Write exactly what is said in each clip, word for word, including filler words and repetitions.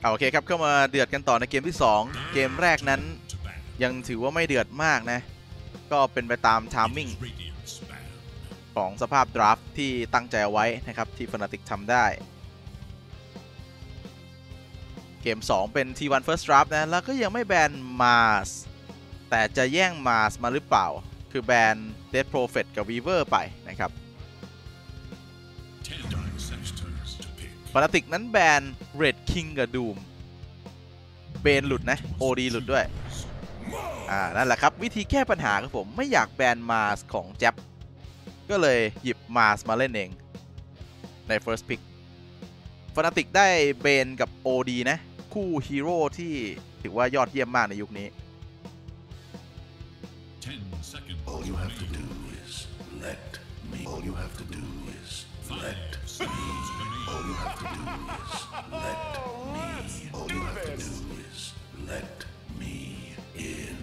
โอเคครับเข้ามาเดือดกันต่อในเกมที่สองเกมแรกนั้นยังถือว่าไม่เดือดมากนะก็เป็นไปตามไทมิ่งของสภาพดราฟต์ที่ตั้งใจเอาไว้นะครับที่ Fnatic ทำได้เกมสองเป็น ที วัน First Draft นะแล้วก็ยังไม่แบน Mars แต่จะแย่ง Mars มาหรือเปล่าคือแบน Dead Prophet กับ Weaver ไปนะครับ Fnatic นั้นแบน Red King กับ Doom เบนหลุดนะ โอ ดี หลุดด้วยอ่านั่นแหละครับวิธีแก้ปัญหาครับผมไม่อยากแบน Mars ของแจ๊บก็เลยหยิบ Mars มาเล่นเองใน First Pick Fnatic ได้เบนกับ โอ ดี นะคู่ฮีโร่ที่ถือว่ายอดเยี่ยมมากในยุคนี้ All you have to do is let me. All you have to do is let me. All you have to do is let me. All you have to do is let me in.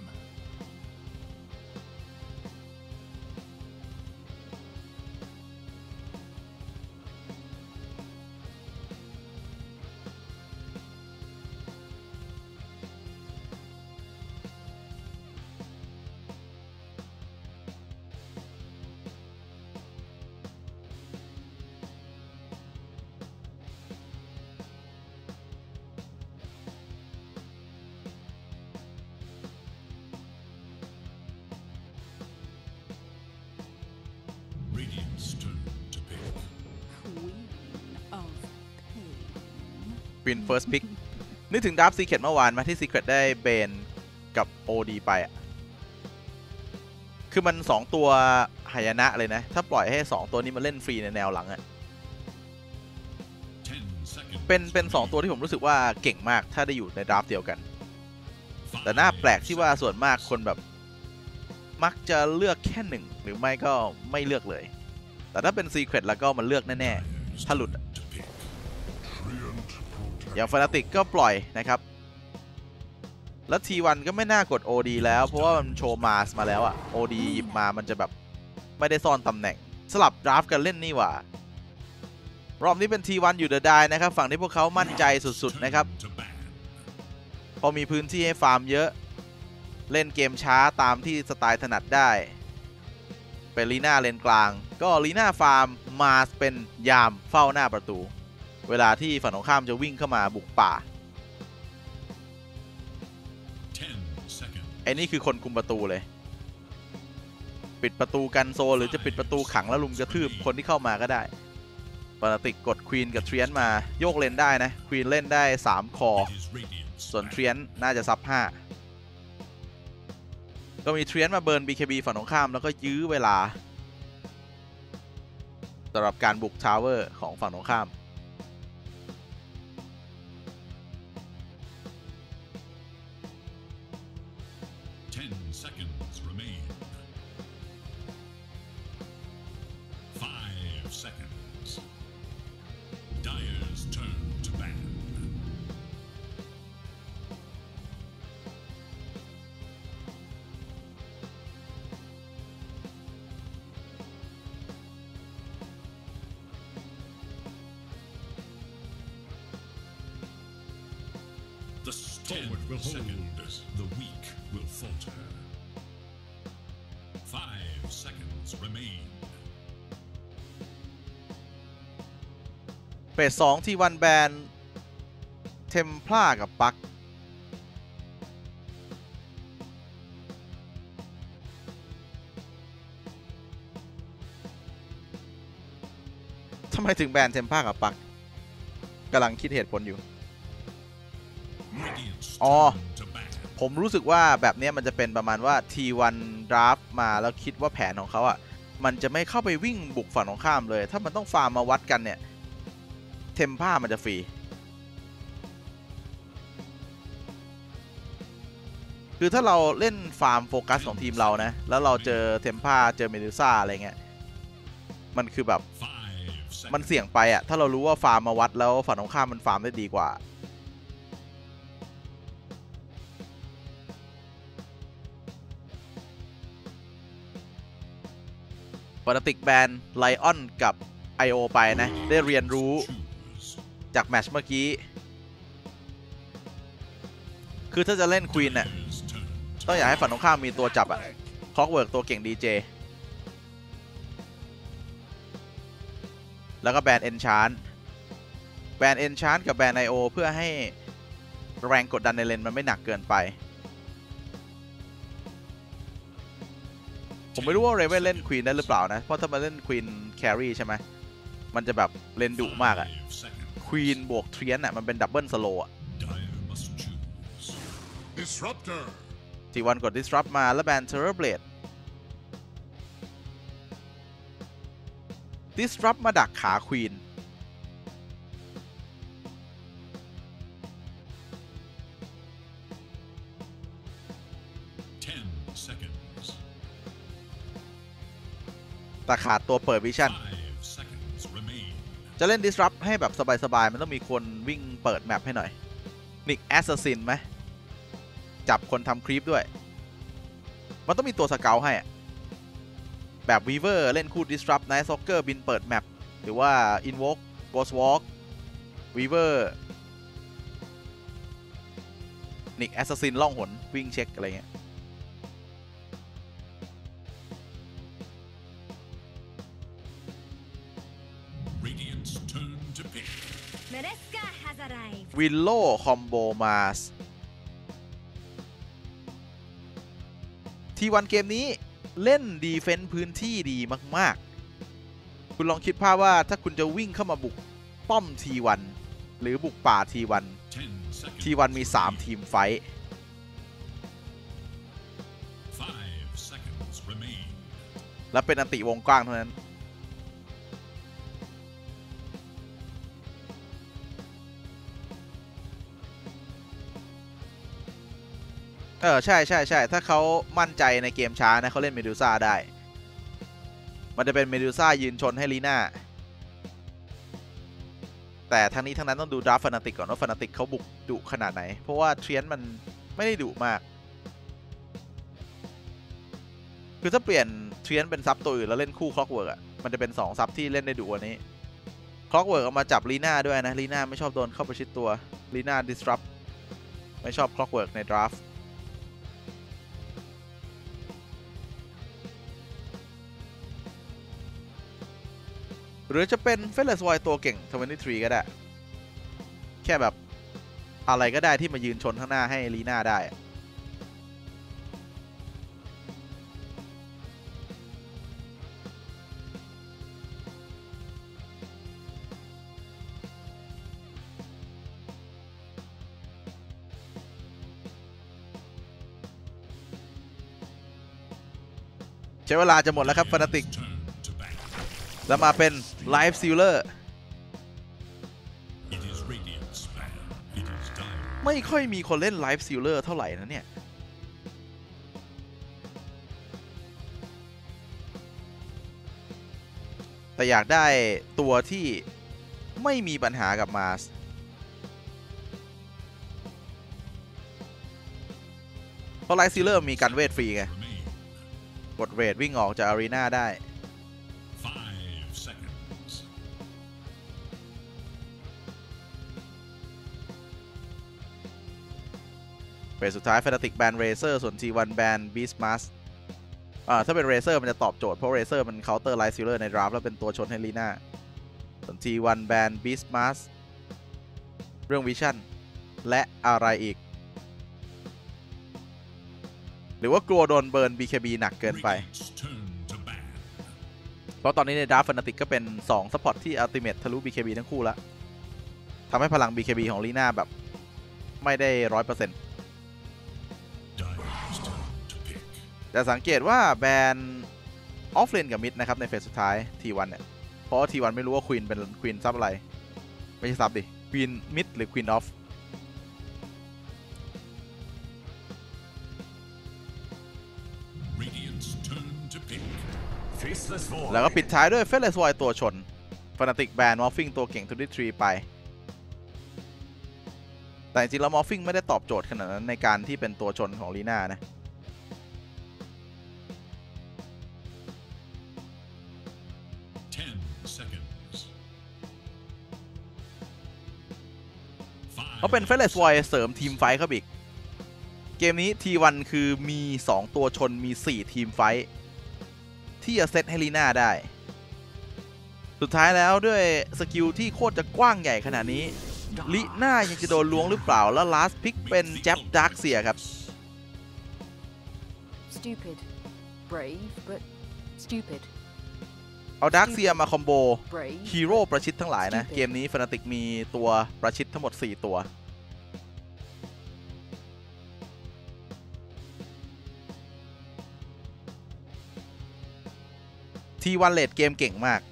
Win First Pick นึกถึงดับซีเคร็ตเมื่อวานมาที่ซีเคร็ตได้เบนกับ โอ ดี ไปอ่ะคือมันสองตัวหายนะเลยนะถ้าปล่อยให้สองตัวนี้มาเล่นฟรีในแนวหลังอ่ะเป็นเป็นสองตัวที่ผมรู้สึกว่าเก่งมากถ้าได้อยู่ในดราฟต์เดียวกันแต่น่าแปลกที่ว่าส่วนมากคนแบบมักจะเลือกแค่หนึ่งหรือไม่ก็ไม่เลือกเลยแต่ถ้าเป็นซีเคร็ตแล้วก็มันเลือกแน่ๆถ้าหลุดอย่าง Fnatic ก็ปล่อยนะครับแล้ว ที วัน ก็ไม่น่ากด โอ ดี แล้วเพราะว่ามันโชว์ Mars มาแล้วอะ โอ ดี หยิบมามันจะแบบไม่ได้ซ่อนตำแหน่งสลับดราฟต์กันเล่นนี่หว่ารอบนี้เป็น ที วัน อยู่เดอะไดนะครับฝั่งที่พวกเขามั่นใจสุดๆนะครับพอมีพื้นที่ให้ฟาร์มเยอะเล่นเกมช้าตามที่สไตล์ถนัดได้เป็นลีน่าเลนกลางก็ลีน่าฟาร์ม Mars เป็นยามเฝ้าหน้าประตูเวลาที่ฝั่งตรงข้ามจะวิ่งเข้ามาบุกป่าไอ้นี่คือคนคุมประตูเลยปิดประตูกันโซหรือจะปิดประตูขังแล้วลุมกระทืบคนที่เข้ามาก็ได้ปกติกดควีนกับเทรียนมาโยกเลนได้นะควีนเล่นได้สามคอส่วนเทรียนน่าจะซับห้าก็มีเทรียนมาเบิร์น บี เค บี ฝั่งตรงข้ามแล้วก็ยื้อเวลาสำหรับการบุกทาวเวอร์ของฝั่งตรงข้าม The stalwart will hold, the weak will falter. Five seconds remain. เฟสสองที่วันแบนเทมพลากับปักทำไมถึงแบนเทมพลากับปักกำลังคิดเหตุผลอยู่อ๋อผมรู้สึกว่าแบบนี้มันจะเป็นประมาณว่า ที วัน draft มาแล้วคิดว่าแผนของเขาอ่ะมันจะไม่เข้าไปวิ่งบุกฝั่งตรงข้ามเลยถ้ามันต้องฟาร์มมาวัดกันเนี่ยเทมพ่ามันจะฟรีคือถ้าเราเล่นฟาร์มโฟกัสของทีมเรานะแล้วเราเจอเทมพ่าเจอเมดูซ่าอะไรเงี้ยมันคือแบบมันเสี่ยงไปอ่ะถ้าเรารู้ว่าฟาร์มมาวัดแล้วฝั่งตรงข้ามมันฟาร์มได้ดีกว่า ปกติแบนไลออนกับ ไอ โอ ไปนะได้เรียนรู้จากแมตช์เมื่อกี้คือถ้าจะเล่นควีนเนี่ย Player's turn to ต้องอยากให้ฝั่งตรงข้ามมีตัวจับอะคล็อกเวิร์กตัวเก่ง ดี เจ แล้วก็แบนเอนชานแบนเอนชานกับแบนไอโอเพื่อให้แรงกดดันในเลนมันไม่หนักเกินไป ผมไม่รู้ว่าเรเวนเล่นควีนได้หรือเปล่านะ เพราะถ้ามาเล่นควีนแครี่ใช่ไหมมันจะแบบเลนดุมากอะ five seconds. ควีนบวกเทรียนอะมันเป็นดับเบิลสโลอะ Dire must choose. Disruptor. ทีวันกด disrupt มาแล้วแบน Terror Blade disrupt มาดักขาควีน Ten seconds. แต่ขาดตัวเปิดวิชั่น Five seconds remain. จะเล่น disrupt ให้แบบสบายๆ มันต้องมีคนวิ่งเปิดแมปให้หน่อย นิก Assassin ไหม จับคนทำครีปด้วย มันต้องมีตัวสเกลให้อะแบบ Weaver เล่นคู่ disrupt Night Stalker บินเปิดแมปหรือว่า Invoke Ghost Walk Weaver นิก Assassin ล่องหนวิ่งเช็คอะไรเงี้ย Radiant's turn to pick. Maresca has arrived. วิลโล่คอมโบมาสทีวันเกมนี้เล่นดีเฟนส์พื้นที่ดีมากๆ คุณลองคิดภาพว่าถ้าคุณจะวิ่งเข้ามาบุกป้อมทีวันหรือบุกป่าทีวัน Ten seconds. ทีวันมี สาม ทีมไฟท์ Five seconds remain. และเป็นอันติวงกว้างเท่านั้น เออ ใช่ใช่ใช่ถ้าเขามั่นใจในเกมช้านะเขาเล่นเมดูซ่าได้ มันจะเป็นเมดูซ่ายืนชนให้ลีน่า แต่ทั้งนี้ทั้งนั้นต้องดูดราฟฟานาติกก่อนว่าฟานาติกเขาบุกดุขนาดไหน เพราะว่าเทรียนมันไม่ได้ดุมาก คือถ้าเปลี่ยนเทรียนเป็นซับตัวอื่นแล้วเล่นคู่คล็อกเวิร์กอ่ะมันจะเป็นสองซับที่เล่นได้ดุกว่านี้คล็อกเวิร์กเอามาจับลีน่าด้วยนะลีน่าไม่ชอบโดนเข้าประชิดตัวลีน่า disrupt ไม่ชอบคล็อกเวิร์กในดราฟ หรือจะเป็นเฟลเลสไวตัวเก่งยี่สิบสามก็ได้ แค่แบบอะไรก็ได้ที่มายืนชนข้างหน้าให้ลีน่าได้ ใช้เวลาจะหมดแล้วครับฟานาติก Turn to back. แล้วมาเป็นไลฟ์ซิลเลอร์ It is Radiant's span. It is dire. ไม่ค่อยมีคนเล่นไลฟ์ซิลเลอร์เท่าไหร่นะเนี่ย แต่อยากได้ตัวที่ไม่มีปัญหากับมาสเพราะไลฟ์ซิลเลอร์มีการเวทฟรีไง Remain. กดเวทวิ่งออกจากอารีนาได้ Five seconds. เฟสสุดท้ายแฟนตาติกแบนเรเซอร์ส่วน ที วัน แบนบีสมาสอ่าถ้าเป็นเรเซอร์มันจะตอบโจทย์ เพราะเรเซอร์มันเคาน์เตอร์ไลฟ์ซิลเลอร์ในดราฟแล้วเป็นตัวชนให้ลีน่าส่วน ที วัน แบนบีสมาสเรื่องวิชั่นและอะไรอีก หรือว่ากลัวโดนเบิร์น บี เค บี หนักเกินไป Radiant's turn to ban. เพราะตอนนี้ในดราฟแฟนตาติกก็เป็นสองซัพพอร์ตที่อัลติเมททะลุ บี เค บี ทั้งคู่แล้วทำให้พลัง บี เค บี ของลีน่าแบบไม่ได้ ร้อยเปอร์เซ็นต์ Dire's turn to pick. แต่สังเกตว่าแบนออฟเลนกับมิดนะครับในเฟสสุดท้าย ที วัน เนี่ย เพราะว่า ที วัน ไม่รู้ว่าควีนเป็นควีนซับอะไร ไม่ใช่ซับดิควีนมิดหรือควีนออฟ Radiant's turn to pick. Faceless void. แล้วก็ปิดท้ายด้วยเฟลเลสวอยตัวชนฟานาติกแบนมอฟฟิงตัวเก่งทูดิทรีไป แต่จริงๆแล้วมอฟฟิงไม่ได้ตอบโจทย์ขนาดนั้นในการที่เป็นตัวชนของลีน่านะ Ten seconds. เขาเป็นเฟลเลสวอยเสริมทีมไฟท์เข้าไปอีกเกมนี้ ที วัน คือมีสองตัวชนมีสี่ทีมไฟท์ที่จะเซตให้ลีน่าได้สุดท้ายแล้วด้วยสกิลที่โคตรจะกว้างใหญ่ขนาดนี้ลีน่ายังจะโดนล้วงหรือเปล่าแล้วลาสพิกเป็นแจ็บดาร์กเซียครับ Stupid. Brave, but stupid. เอาดาร์กเซียมาคอมโบ Brave. ฮีโร่ประชิดทั้งหลายนะ เกมนี้ฟนาติกมีตัวประชิดทั้งหมดสี่ตัวที วัน เลดเกมเก่งมาก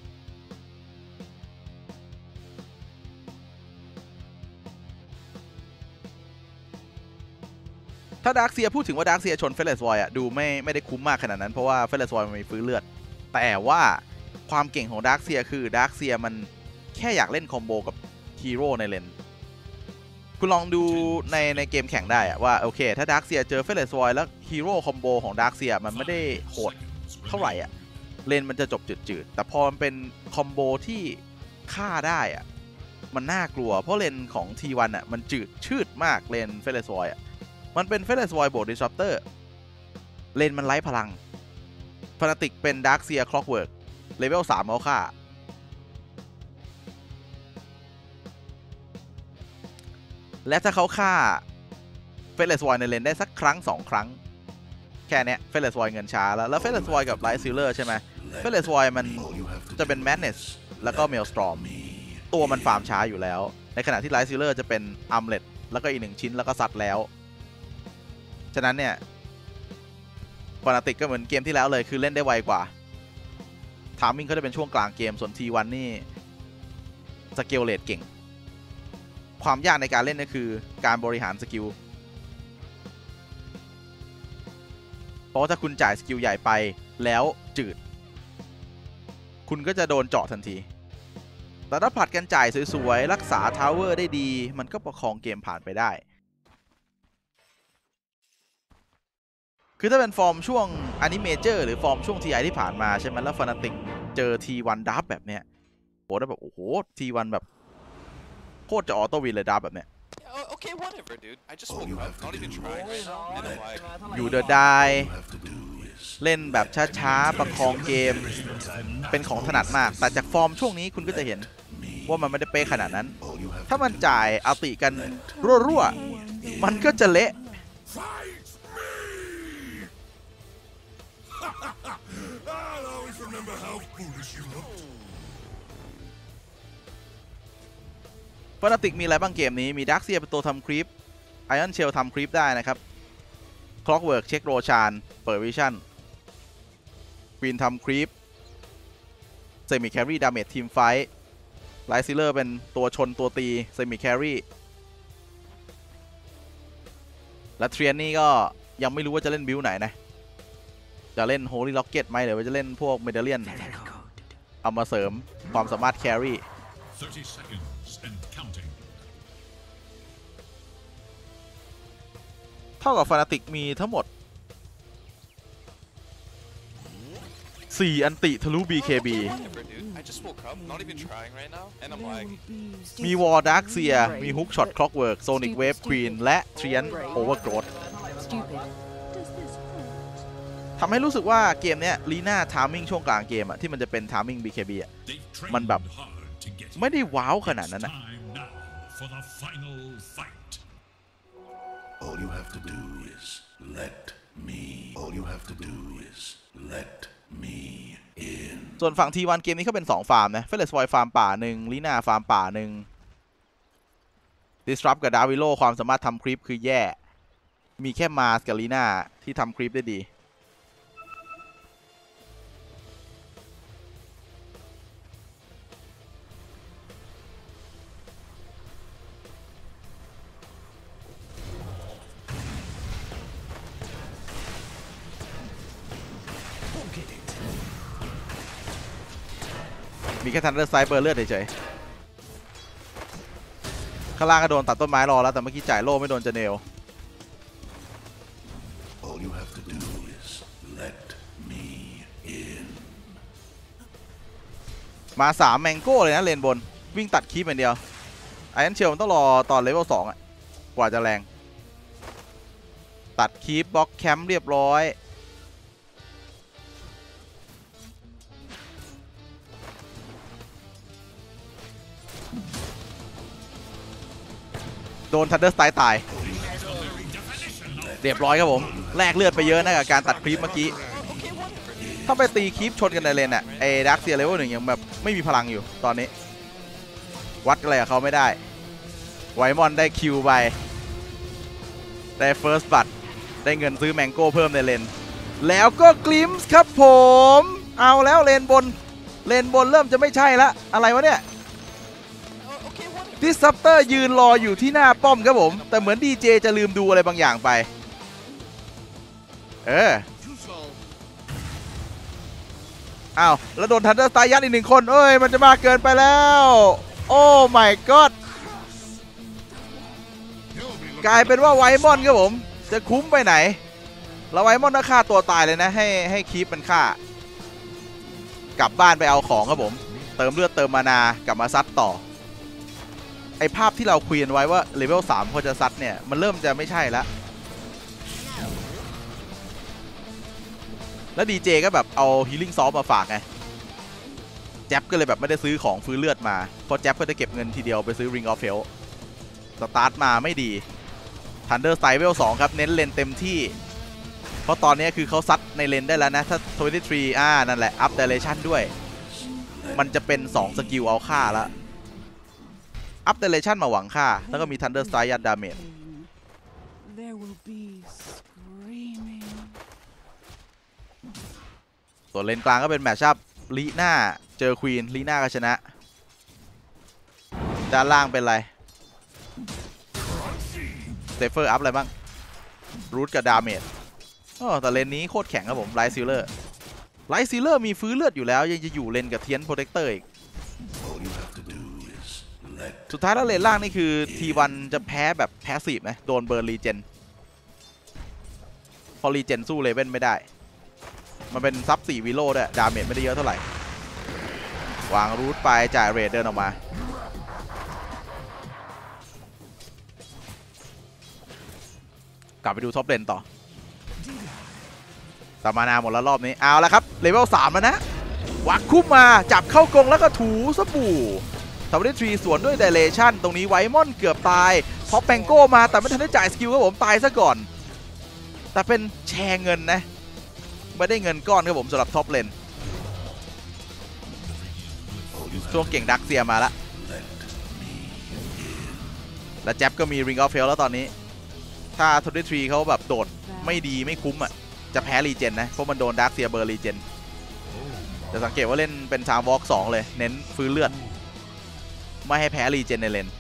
ถ้าดาร์กเซียพูดถึงว่าดาร์กเซียชนเฟลเลสวอยอะดูไม่ไม่ได้คุ้มมากขนาดนั้นเพราะว่าเฟลเลสวอยมันมีฟื้นเลือดแต่ว่าความเก่งของดาร์กเซียคือดาร์กเซียมันแค่อยากเล่นคอมโบกับฮีโร่ในเลนคุณลองดูในในเกมแข่งได้อะว่าโอเคถ้าดาร์กเซียเจอเฟลเลสวอยแล้วฮีโร่คอมโบของดาร์กเซียมันไม่ได้โหดเท่าไหร่อะเลนมันจะจบจืดๆแต่พอมันเป็นคอมโบที่ฆ่าได้อะมันน่ากลัวเพราะเลนของ ที วัน อะมันจืดชืดมากเลนเฟลเลสวอยอะมันเป็นเฟลเลสวอยบวกดิสรัปเตอร์เลนมันไร้พลังฟนาติกเป็นดาร์กเซียคล็อกเวิร์กเลเวลสามเขาฆ่าและถ้าเขาฆ่าเฟลเลสวอยในเลนได้สักครั้งสองครั้งแค่นี้เฟลเลสวอยเงินช้าแล้วแล้วเฟลเลสวอยกับไลท์ซิลเลอร์ใช่ไหมเฟลเลสวอยมันจะเป็นแมดเนสแล้วก็เมลสตรอมตัวมันฟาร์มช้าอยู่แล้วในขณะที่ไลท์ซิลเลอร์จะเป็นอัมเลตแล้วก็อีกหนึ่งชิ้นแล้วก็ซัดแล้วฉะนั้นเนี่ยฟนาติกก็เหมือนเกมที่แล้วเลยคือเล่นได้ไวกว่าทามมิ่งเขาจะเป็นช่วงกลางเกมส่วน ที วัน นี่สเกลเลตเก่งความยากในการเล่นก็คือการบริหารสกิลเพราะว่าถ้าคุณจ่ายสกิลใหญ่ไปแล้วจืดคุณก็จะโดนเจาะทันทีแต่ถ้าผลัดกันจ่ายสวยๆรักษาทาวเวอร์ได้ดีมันก็ประคองเกมผ่านไปได้คือถ้าเป็นฟอร์มช่วงอนิเมเจอร์หรือฟอร์มช่วง ที ไอ ที่ผ่านมาใช่ไหมแล้วฟนาติกเจอ ที วัน ดับแบบเนี้ยโหได้แบบโอ้โห ที วัน แบบโคตรจะออโต้วินเลยดับแบบเนี้ย Okay, whatever, dude. I just woke up, not even trying right now, and I'm like, อยู่เดอะไดเล่นแบบช้าๆประคองเกมเป็นของถนัดมากแต่จากฟอร์มช่วงนี้คุณก็จะเห็นว่ามันไม่ได้เป๊ะขนาดนั้นถ้ามันจ่ายอัลติกันรั่วๆมันก็จะเละ I'll always remember how foolish you looked. ฟนาติกมีอะไรบ้างเกมนี้มีดาร์กเซียเป็นตัวทำคลิปไอออนเชลทำคลิปได้นะครับคล็อกเวิร์กเช็คโรชานเปิดวิชั่นควีนทำคลิปเซมิแครี่ดาเมจทีมไฟท์ไลท์ซิลเลอร์เป็นตัวชนตัวตีเซมิแครี่และเทรียนนี่ก็ยังไม่รู้ว่าจะเล่นบิลไหนนะจะเล่นโฮลี่ล็อกเก็ตไหมหรือว่าจะเล่นพวกเมเดเลียนเอามาเสริมความสามารถแครี่ thirty seconds and counting. เท่ากับฟนาติกมีทั้งหมดสี่อันติทะลุ บี เค บี okay, whatever, dude. I just woke up, not even trying right now, and I'm like, มีวอร์ดาร์กเซียมีฮุกช็อตคล็อกเวิร์กโซนิกเวฟควีนและเทรียนโอเวอร์โกรธ Stupid. ทำให้รู้สึกว่าเกมเนี้ยลีน่าทามมิ่งช่วงกลางเกมอะที่มันจะเป็นทามมิ่ง บี เค บี อะ They've trained Man bap. hard to get ไม่ here. ได้ว้าวขนาดนั้น It's นะ time now for the final fight. All you have to do is let me. All you have to do is let me in. ส่วนฝั่ง ที วัน เกมนี้เขาเป็นสองฟาร์มนะเฟลเลสวอยฟาร์มป่าหนึ่งลีน่าฟาร์มป่าหนึ่งดิสรัปกับดาวิโลความสามารถทำคลิปคือแย่มีแค่มาสกับลีน่าที่ทำคลิปได้ดีมีแค่ทันเดอร์ไซเบอร์เลือดเฉยๆข้างล่างก็โดนตัดต้นไม้รอแล้วแต่เมื่อกี้จ่ายโล่ไม่โดนเจเนล All you have to do is let me in. มาสามแมงโก้เลยนะเลนบนวิ่งตัดคีบอย่างเดียวไอแอนเชลมันต้องรอตอนเลเวลสองอ่ะกว่าจะแรงตัดคีปบล็อกแคมป์เรียบร้อยโดนทันเดอร์สไตล์ตายเรียบร้อยครับผมแลกเลือดไปเยอะนะกับการตัดคลิปเมื่อกี้ถ้าไปตีคลิปชนกันในเลนอะไอ้ดักเซียเลเวลหนึ่งยังแบบไม่มีพลังอยู่ตอนนี้วัดอะไรกับเขาไม่ได้ไวมอนได้คิวไปได้เฟิร์สบัตได้เงินซื้อแมงโก้เพิ่มในเลนแล้วก็กลิมส์ครับผมเอาแล้วเลนบนเลนบนเริ่มจะไม่ใช่ละอะไรวะเนี่ยดิสซัปเตอร์ยืนรออยู่ที่หน้าป้อมครับผมแต่เหมือนดีเจจะลืมดูอะไรบางอย่างไปเอออ้าวแล้วโดนทันเดอร์สไตล์ยัดอีกหนึ่งคนเอ้ยมันจะมาเกินไปแล้วโอ้ my god กลายเป็นว่าไวมอนครับผมจะคุ้มไปไหนแล้วไวมอนน่าฆ่าตัวตายเลยนะให้ให้คีปมันฆ่ากลับบ้านไปเอาของครับผมเติมเลือดเติมมานากลับมาซัดต่อไอภาพที่เราคุยกันไว้ว่าเลเวลสามเขาจะซัดเนี่ยมันเริ่มจะไม่ใช่แล้วแล้วดีเจก็แบบเอาฮีลิ่งซอฟมาฝากไงแจ๊บก็เลยแบบไม่ได้ซื้อของฟื้นเลือดมาเพราะแจ๊บก็จะเก็บเงินทีเดียวไปซื้อ Ring of Health สตาร์ทมาไม่ดี Thunder Style เลเวลสองครับเน้นเลนเต็มที่เพราะตอนนี้คือเขาซัดในเลนได้แล้วนะถ้ายี่สิบสามอ่านั่นแหละ Up Direction ด้วยมันจะเป็นสองสกิลเอาค่าแล้ว Up Direction มาหวังค่าแล้วก็มี Thunder Style ยัดดาเมจส่วนเลนกลางก็เป็นแมตช์อัพลีน่าเจอควีนลีน่าก็ชนะด้านล่างเป็นไรเซฟเฟอร์อัพอะไรบ้างรูทกับดาเมจอ๋อแต่เลนนี้โคตรแข็งครับผมไลท์ซิลเลอร์ไลท์ซิลเลอร์มีฟื้นเลือดอยู่แล้วยังจะอยู่เลนกับเทียนโปรเทคเตอร์อีกสุดท้ายแล้วเลนล่างนี่คือทีวันจะแพ้แบบแพ้สีบไหมโดนเบิร์นรีเจนพอรีเจนสู้เลเว่นไม่ได้มันเป็นซับสี่วิโลด้วยดาเมจไม่ได้เยอะเท่าไหร่วางรูทไปจ่ายเรดเดินออกมากลับไปดูท็อปเลนต่อตามานาหมดแล้วรอบนี้เอาละครับเลเวลสามแล้วนะวักคุ้มมาจับเข้ากรงแล้วก็ถูสบู่ทำได้ทรีสวนด้วยไดเรชั่นตรงนี้ไวมอนเกือบตายท็อปแปงโก้มาแต่ไม่ทันได้จ่ายสกิลครับผมตายซะก่อนแต่เป็นแชร์เงินนะไม่ได้เงินก้อนครับผมสำหรับท็อปเลนช่วงเก่งดักเซียมาแล้วและแจ๊บก็มี Ring of Health แล้วตอนนี้ถ้าทอร์เดทรีเขาแบบโดดไม่ดีไม่คุ้มอ่ะจะแพ้รีเจนนะเพราะมันโดนดักเซียเบอร์รีเจนจะสังเกตว่าเล่นเป็นซามวอล์กสองเลยเน้นฟื้นเลือดไม่ให้แพ้รีเจนในเลน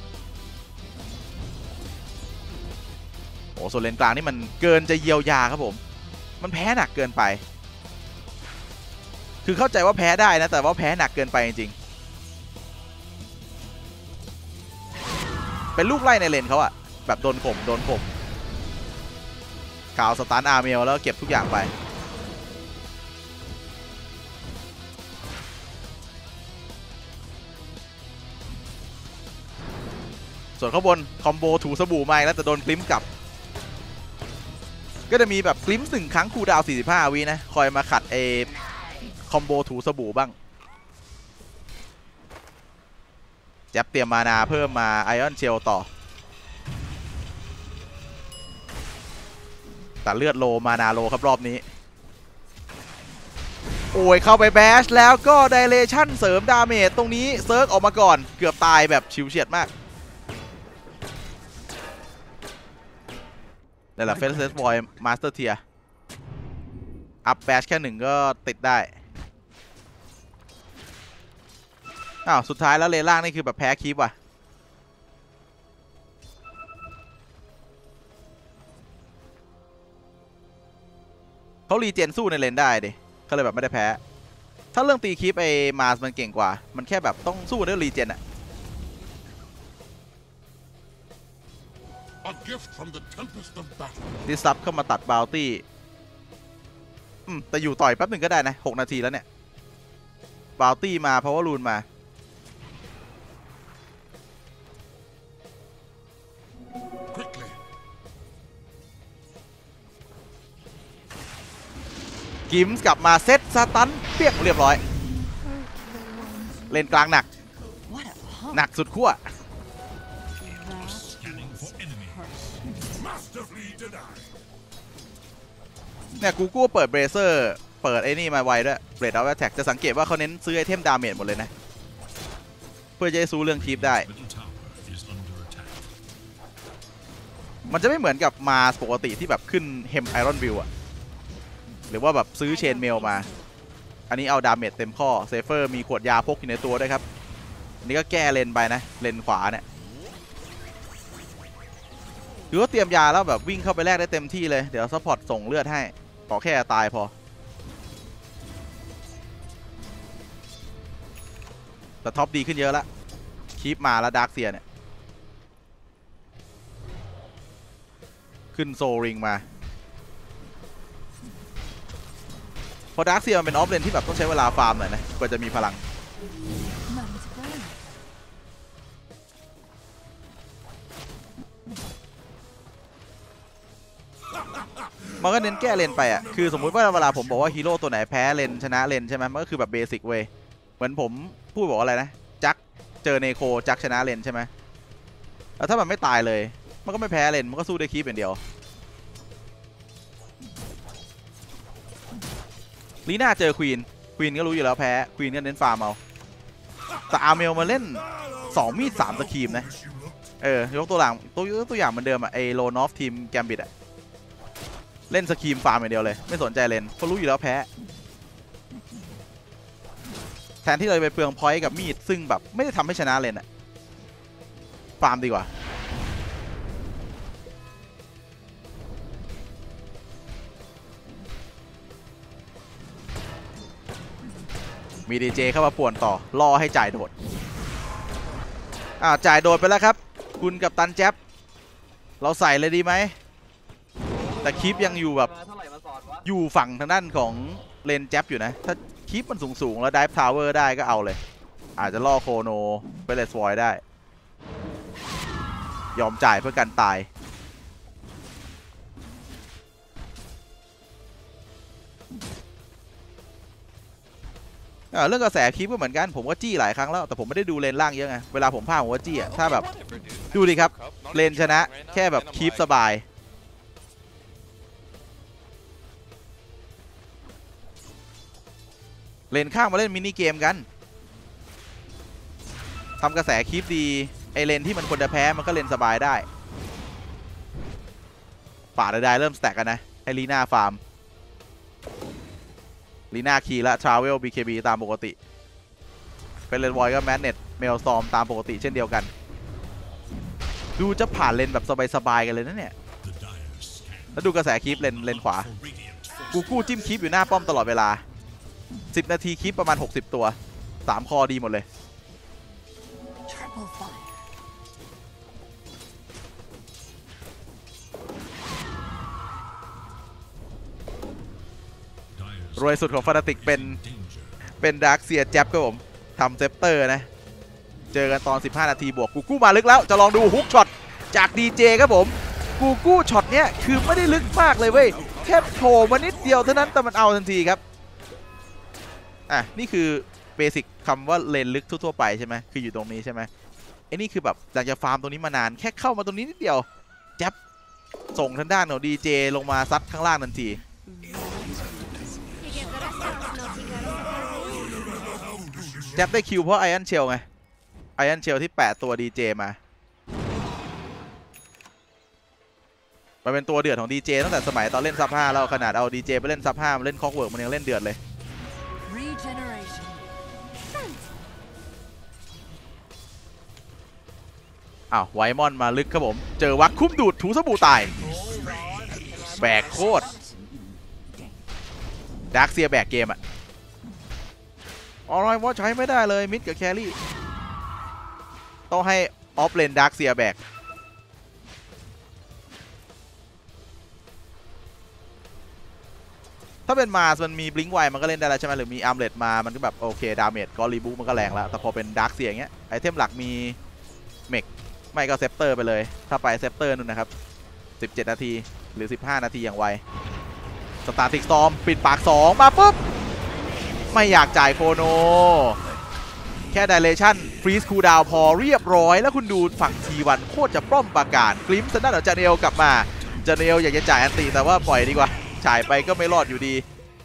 โอ้ส่วนเลนกลางนี่มันเกินจะเยียวยาครับผมมันแพ้หนักเกินไปคือเข้าใจว่าแพ้ได้นะแต่ว่าแพ้หนักเกินไปจริงๆเป็นลูกไล่ในเลนเขาอะแบบโดนข่มโดนข่มกาวสตาร์อาร์เมลแล้วเก็บทุกอย่างไปส่วนข้างบนคอมโบถูสบู่มาแล้วแต่โดนกลิมกลับก็จะมีแบบกลิมหนึ่งครั้งคูลดาวน์สี่สิบห้าวินะคอยมาขัดเอคอมโบถูสบู่บ้างแจ๊บเตรียมมานาเพิ่มมาไอออนเชลต่อแต่เลือดโลมานาโลครับรอบนี้โอ้ยเข้าไปแบชแล้วก็ไดเรชั่นเสริมดาเมจตรงนี้เซิร์กออกมาก่อนเกือบตายแบบชิวเฉียดมากนี่แหละเฟสเซสบอยมาสเตอร์เทียอัพแบชแค่หนึ่งก็ติดได้อ้าวสุดท้ายแล้วเลนล่างนี่คือแบบแพ้คีปว่ะเขารีเจนสู้ในเลนได้ดิเขาเลยแบบไม่ได้แพ้ถ้าเรื่องตีคีปไอ้มาสมันเก่งกว่ามันแค่แบบต้องสู้ด้วยรีเจนอะดิซับเข้ามาตัดบาวตี้อืมแต่อยู่ต่อยแป๊บหนึ่งก็ได้นะหกนาทีแล้วเนี่ยบาวตี้มาเพราะว่ารูนมากิมส์กลับมาเซตสตันเปียกเรียบร้อยเล่นกลางหนัก What a hump. หนักสุดขั้ว Scanning for enemy. Masterfully denied. เนี่ยกูกู้เปิดเบรเซอร์เปิดไอ้นี่มาไวด้วยเบรดเอาแท็กจะสังเกตว่าเขาเน้นซื้อไอเทมดาเมจหมดเลยนะเพื่อจะได้สู้เรื่องคีปได้ Middle tower is under attack. มันจะไม่เหมือนกับมาปกติที่แบบขึ้นเฮมไอรอนวิวอะหรือว่าแบบซื้อเชนเมลมาอันนี้เอาดาเมจเต็มข้อเซฟเฟอร์มีขวดยาพกอยู่ในตัวด้วยครับอันนี้ก็แก้เลนไปนะเลนขวาเนี่ยถือว่าเตรียมยาแล้วแบบวิ่งเข้าไปแลกได้เต็มที่เลยเดี๋ยวซัพพอร์ตส่งเลือดให้ขอแค่ตายพอแต่ท็อปดีขึ้นเยอะละคีปมาแล้วดาร์คเซียเนี่ยขึ้นโซริงมาพอดาร์คเซียมันเป็นออฟเลนที่แบบต้องใช้เวลาฟาร์มหน่อยนะกว่าจะมีพลัง None to burn. มันก็เน้นแก้เลนไปอ่ะคือสมมุติว่าเวลาผมบอกว่าฮีโร่ตัวไหนแพ้เลนชนะเลนใช่ไหมมันก็คือแบบเบสิกเว้ยเหมือนผมพูดบอกอะไรนะจักเจอเนโคจักชนะเลนใช่ไหมแล้วถ้ามันไม่ตายเลยมันก็ไม่แพ้เลนมันก็สู้ได้คีปอย่างเดียวลีน่าเจอควีนควีนก็รู้อยู่แล้วแพ้ควีนก็เน้นฟาร์มเอาแต่อาร์เมลมาเล่นสองมีดสามสกีมนะเออยกตัวอย่างตัวยกตัวอย่างเหมือนเดิมอะไอโลนอฟทีมแกมบิดอะเล่นสกีมฟาร์มอย่างเดียวเลยไม่สนใจเลนเพราะรู้อยู่แล้วแพ้แทนที่เราไปเปลืองพอยต์กับมีดซึ่งแบบไม่ได้ทำให้ชนะเลนอะฟาร์มดีกว่ามีดีเจเข้ามาป่วนต่อรอให้จ่ายโดดอ่าจ่ายโดดไปแล้วครับคุณกับตันแจ๊บเราใส่เลยดีไหมแต่คลิปยังอยู่แบบอยู่ฝั่งทางด้านของเลนแจ๊บอยู่นะถ้าคลิปมันสูงๆแล้วไดฟ์ทาวเวอร์ได้ก็เอาเลยอาจจะล่อโคโนไปเลสวอยได้ยอมจ่ายเพื่อกันตายเรื่องกระแสคลิปก็เหมือนกันผมก็จี้หลายครั้งแล้วแต่ผมไม่ได้ดูเลนล่างเยอะไงเวลาผมพากผมก็จี้อะถ้าแบบดูดิครับเลนชนะแค่แบบคลิปสบายเลนข้างมาเล่นมินิเกมกันทำกระแสคลิปดีไอเลนที่มันควรจะแพ้มันก็เลนสบายได้ป่าใดๆเริ่มสแต็กกันนะให้ลีน่าฟาร์มลีน่าคีและทราเวล บี เค บี ตามปกติเป็นเลนวอยก็แมนเน็ตเมลซอมตามปกติเช่นเดียวกันดูจะผ่านเลนแบบสบายๆกันเลยนะเนี่ยแล้วดูกระแสคลิปเลนเลนขวากูกู้จิ้มคลิปอยู่หน้าป้อมตลอดเวลาสิบนาทีคลิปประมาณหกสิบตัวสามคอดีหมดเลย Triple fire. รวยสุดของฟานาติกเป็นเป็นดาร์คเซียแจ็บครับผมทำเซปเตอร์นะเจอกันตอนสิบห้านาทีบวกกูกู้มาลึกแล้วจะลองดูฮุกช็อตจากดีเจครับผมกูกู้ช็อตเนี้ยคือไม่ได้ลึกมากเลยเว้ยแค่โผล่มานิดเดียวเท่านั้นแต่มันเอาทันทีครับอ่ะนี่คือเบสิกคำว่าเลนลึกทั่วๆไปใช่ไหมคืออยู่ตรงนี้ใช่ไหมไอ้นี่คือแบบหลังจากฟาร์มตรงนี้มานานแค่เข้ามาตรงนี้นิดเดียวแจ็บส่งทางด้านของดีเจลงมาซัดข้างล่างทันทีแจ็บได้คิวเพราะไออันเชลไงไออันเชลที่แปะตัวดีเจมามันเป็นตัวเดือดของดีเจตั้งแต่สมัยตอนเล่นซับห้าแล้วขนาดเอาดีเจไปเล่นซับห้ามาเล่นคอกเวิร์กมันยังเล่นเดือดเลย Regeneration. อ้าวไวมอนมาลึกครับผมเจอวักคุ้มดูดถูสบู่ตายแบกโคตรดาร์คเซียแบกเกมอะอร่อยว่าใช้ไม่ได้เลยมิดกับแครี่ต้องให้ออฟเลนดาร์คเซียแบกถ้าเป็นมาสมันมีบลิงก์ไวมันก็เล่นได้แล้วใช่ไหมหรือมีอาร์มเลตมามันก็แบบโอเคดาเมจก็รีบูมันก็แรงแล้วแต่พอเป็นดาร์คเซียอย่างเงี้ยไอเทมหลักมีเมกไม่ก็เซปเตอร์ไปเลยถ้าไปเซปเตอร์นู่นนะครับสิบเจ็ดนาทีหรือสิบห้านาทีอย่างไวสตาร์ติกซอมปิดปากสองมาปุ๊บไม่อยากจ่ายโคโนแค่ไดเรชั่นฟรีสคูลดาวพอเรียบร้อยแล้วคุณดูฝั่งทีวันโคตรจะปล้อมปราการกลิมส์ด้านของจาเนลกลับมาจาเนลอยากจะจ่ายอันติแต่ว่าปล่อยดีกว่าจ่ายไปก็ไม่รอดอยู่ดี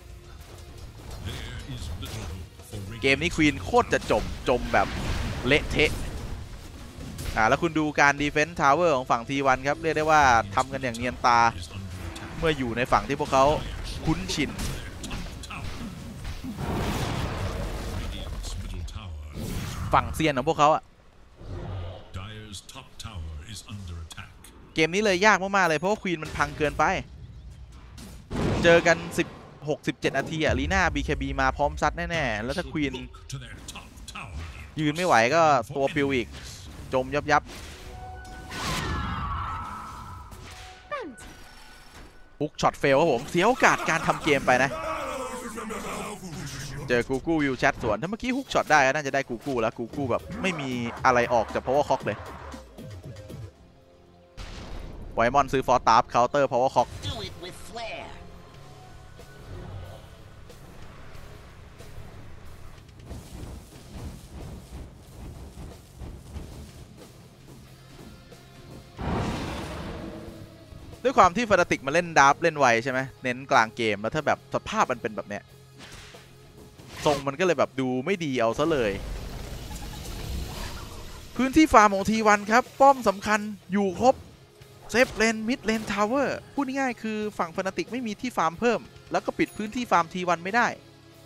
เกมนี้ควีนโคตรจะจมจมแบบเละเทะอ่าแล้วคุณดูการดีเฟนส์ทาวเวอร์ของฝั่งทีวันครับเรียกได้ว่าทำกันอย่างเนียนตาเมื่ออยู่ในฝั่งที่พวกเขาคุ้นชินฝั่งเซียนของพวกเขาอะเกมนี้เลยยากมากๆเลยเพราะว่าควีนมันพังเกินไปเจอกันสิบหก สิบเจ็ดนาทีอะลีน่า บี เค บี มาพร้อมซัดแน่ๆแล้วถ้าควีนยืนไม่ไหวก็ตัวปิวอีกจมยับยับปุ๊กช็อตเฟลครับผมเสียโอกาสการทำเกมไปนะเจอกูกูวิวแชทสวนถ้าเมื่อกี้ฮุกช็อตได้น่าจะได้กูกูแล้วกูกูแบบไม่มีอะไรออกจากพาวเวอร์ค็อกเลยไวมอนซื้อฟอร์ตาร์ฟเคาน์เตอร์พาวเวอร์ค็อกด้วยความที่ฟานาติกมาเล่นดาร์ฟเล่นไวใช่ไหมเน้นกลางเกมแล้วถ้าแบบสภาพมันเป็นแบบเนี้ยทรงมันก็เลยแบบดูไม่ดีเอาซะเลยพื้นที่ฟาร์มของทีวันครับป้อมสำคัญอยู่ครบเซฟเลนมิดเลนทาวเวอร์พูดง่ายๆคือฝั่งฟานาติกไม่มีที่ฟาร์มเพิ่มแล้วก็ปิดพื้นที่ฟาร์มทีวันไม่ได้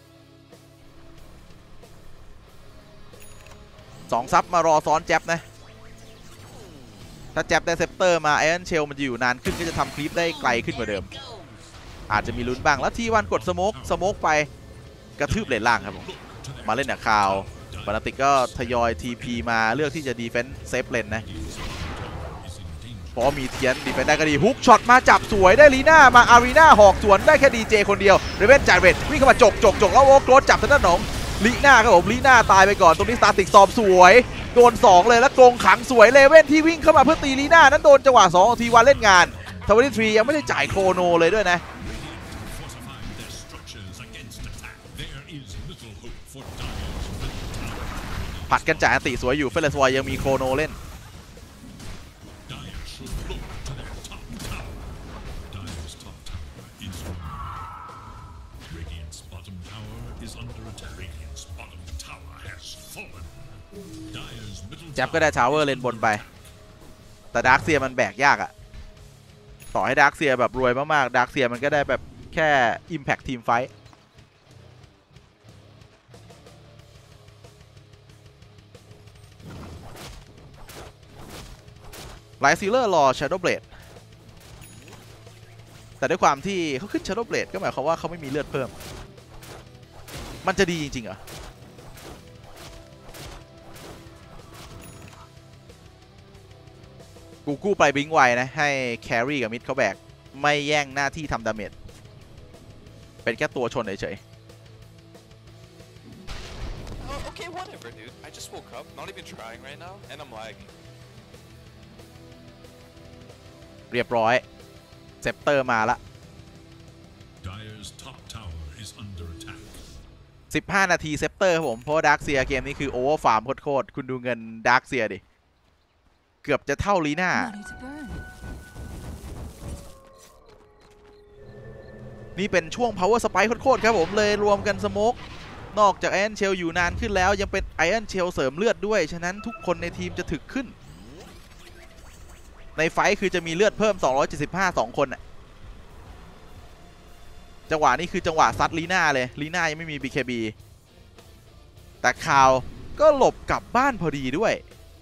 สองซับมารอซ้อนแจ็บนะถ้าแจ็บได้เซปเตอร์มาไอรอนเชลมันจะอยู่นานขึ้นก็จะทำคลิปได้ไกลขึ้นกว่าเดิมอาจจะมีลุ้นบ้างแล้วทีวันกดสโมกสโมกไปกระทืบเลนล่างครับผมมาเล่นหนักข่าวฟานาติกก็ทยอย ที พี มาเลือกที่จะดีเฟนส์เซฟเลนนะพอมีเทียนดีเฟนส์ได้ก็ดีฮุกช็อตมาจับสวยได้ลีน่ามาอารีนาหอกสวนได้แค่ดีเจคนเดียวเรเวนจ่ายเวทวิ่งเข้ามาจกจกจกแล้วโอ้โกรธจับทางด้านของลีน่าครับผมลีน่าตายไปก่อนตรงนี้สตาร์ติกซอมสวยโดนสองเลยแล้วกรงขังสวยเลเว่นที่วิ่งเข้ามาเพื่อตีลีน่านั้นโดนจังหวะสองของทีวันเล่นงานทวาริทรียังไม่ได้จ่ายโครโนเลยด้วยนะผัดกันจ่ายอันติสวยอยู่เฟลสวอยยังมีโครโนเล่นแจ็บก็ได้ทาวเวอร์เลนบนไปแต่ดาร์คเซียมันแบกยากอะต่อให้ดาร์คเซียแบบรวยมากๆดาร์คเซียมันก็ได้แบบแค่ Impact Team Fightไลท์ซีเลอร์รอ Shadow Blade แต่ด้วยความที่เขาขึ้น Shadow Blade ก็หมายความว่าเขาไม่มีเลือดเพิ่มมันจะดีจริงๆเหรอกูกู้ไปบิงไวนะให้แครี่กับมิดเขาแบกไม่แย่งหน้าที่ทำดาเมจเป็นแค่ตัวชนเฉยๆ Okay, whatever, dude. I just woke up, not even trying right now, and I'm lagging. เรียบร้อยเซปเตอร์มาละสิบห้านาทีเซปเตอร์ครับผมเพราะดาร์คเซียเกมนี้คือโอเวอร์ฟาร์มโคตรๆคุณดูเงินดาร์คเซียดิเกือบจะเท่าลีน่านี่เป็นช่วง power spike โคตรๆครับผมเลยรวมกันสโมกนอกจากไอรอนเชลอยู่นานขึ้นแล้วยังเป็นไอรอนเชลเสริมเลือดด้วยฉะนั้นทุกคนในทีมจะถึกขึ้นในไฟคือจะมีเลือดเพิ่มสองร้อยเจ็ดสิบห้า สองคนน่ะจังหวะนี้คือจังหวะซัดลีน่าเลยลีน่ายังไม่มี บี เค บี แต่ข่าวก็หลบกลับบ้านพอดีด้วย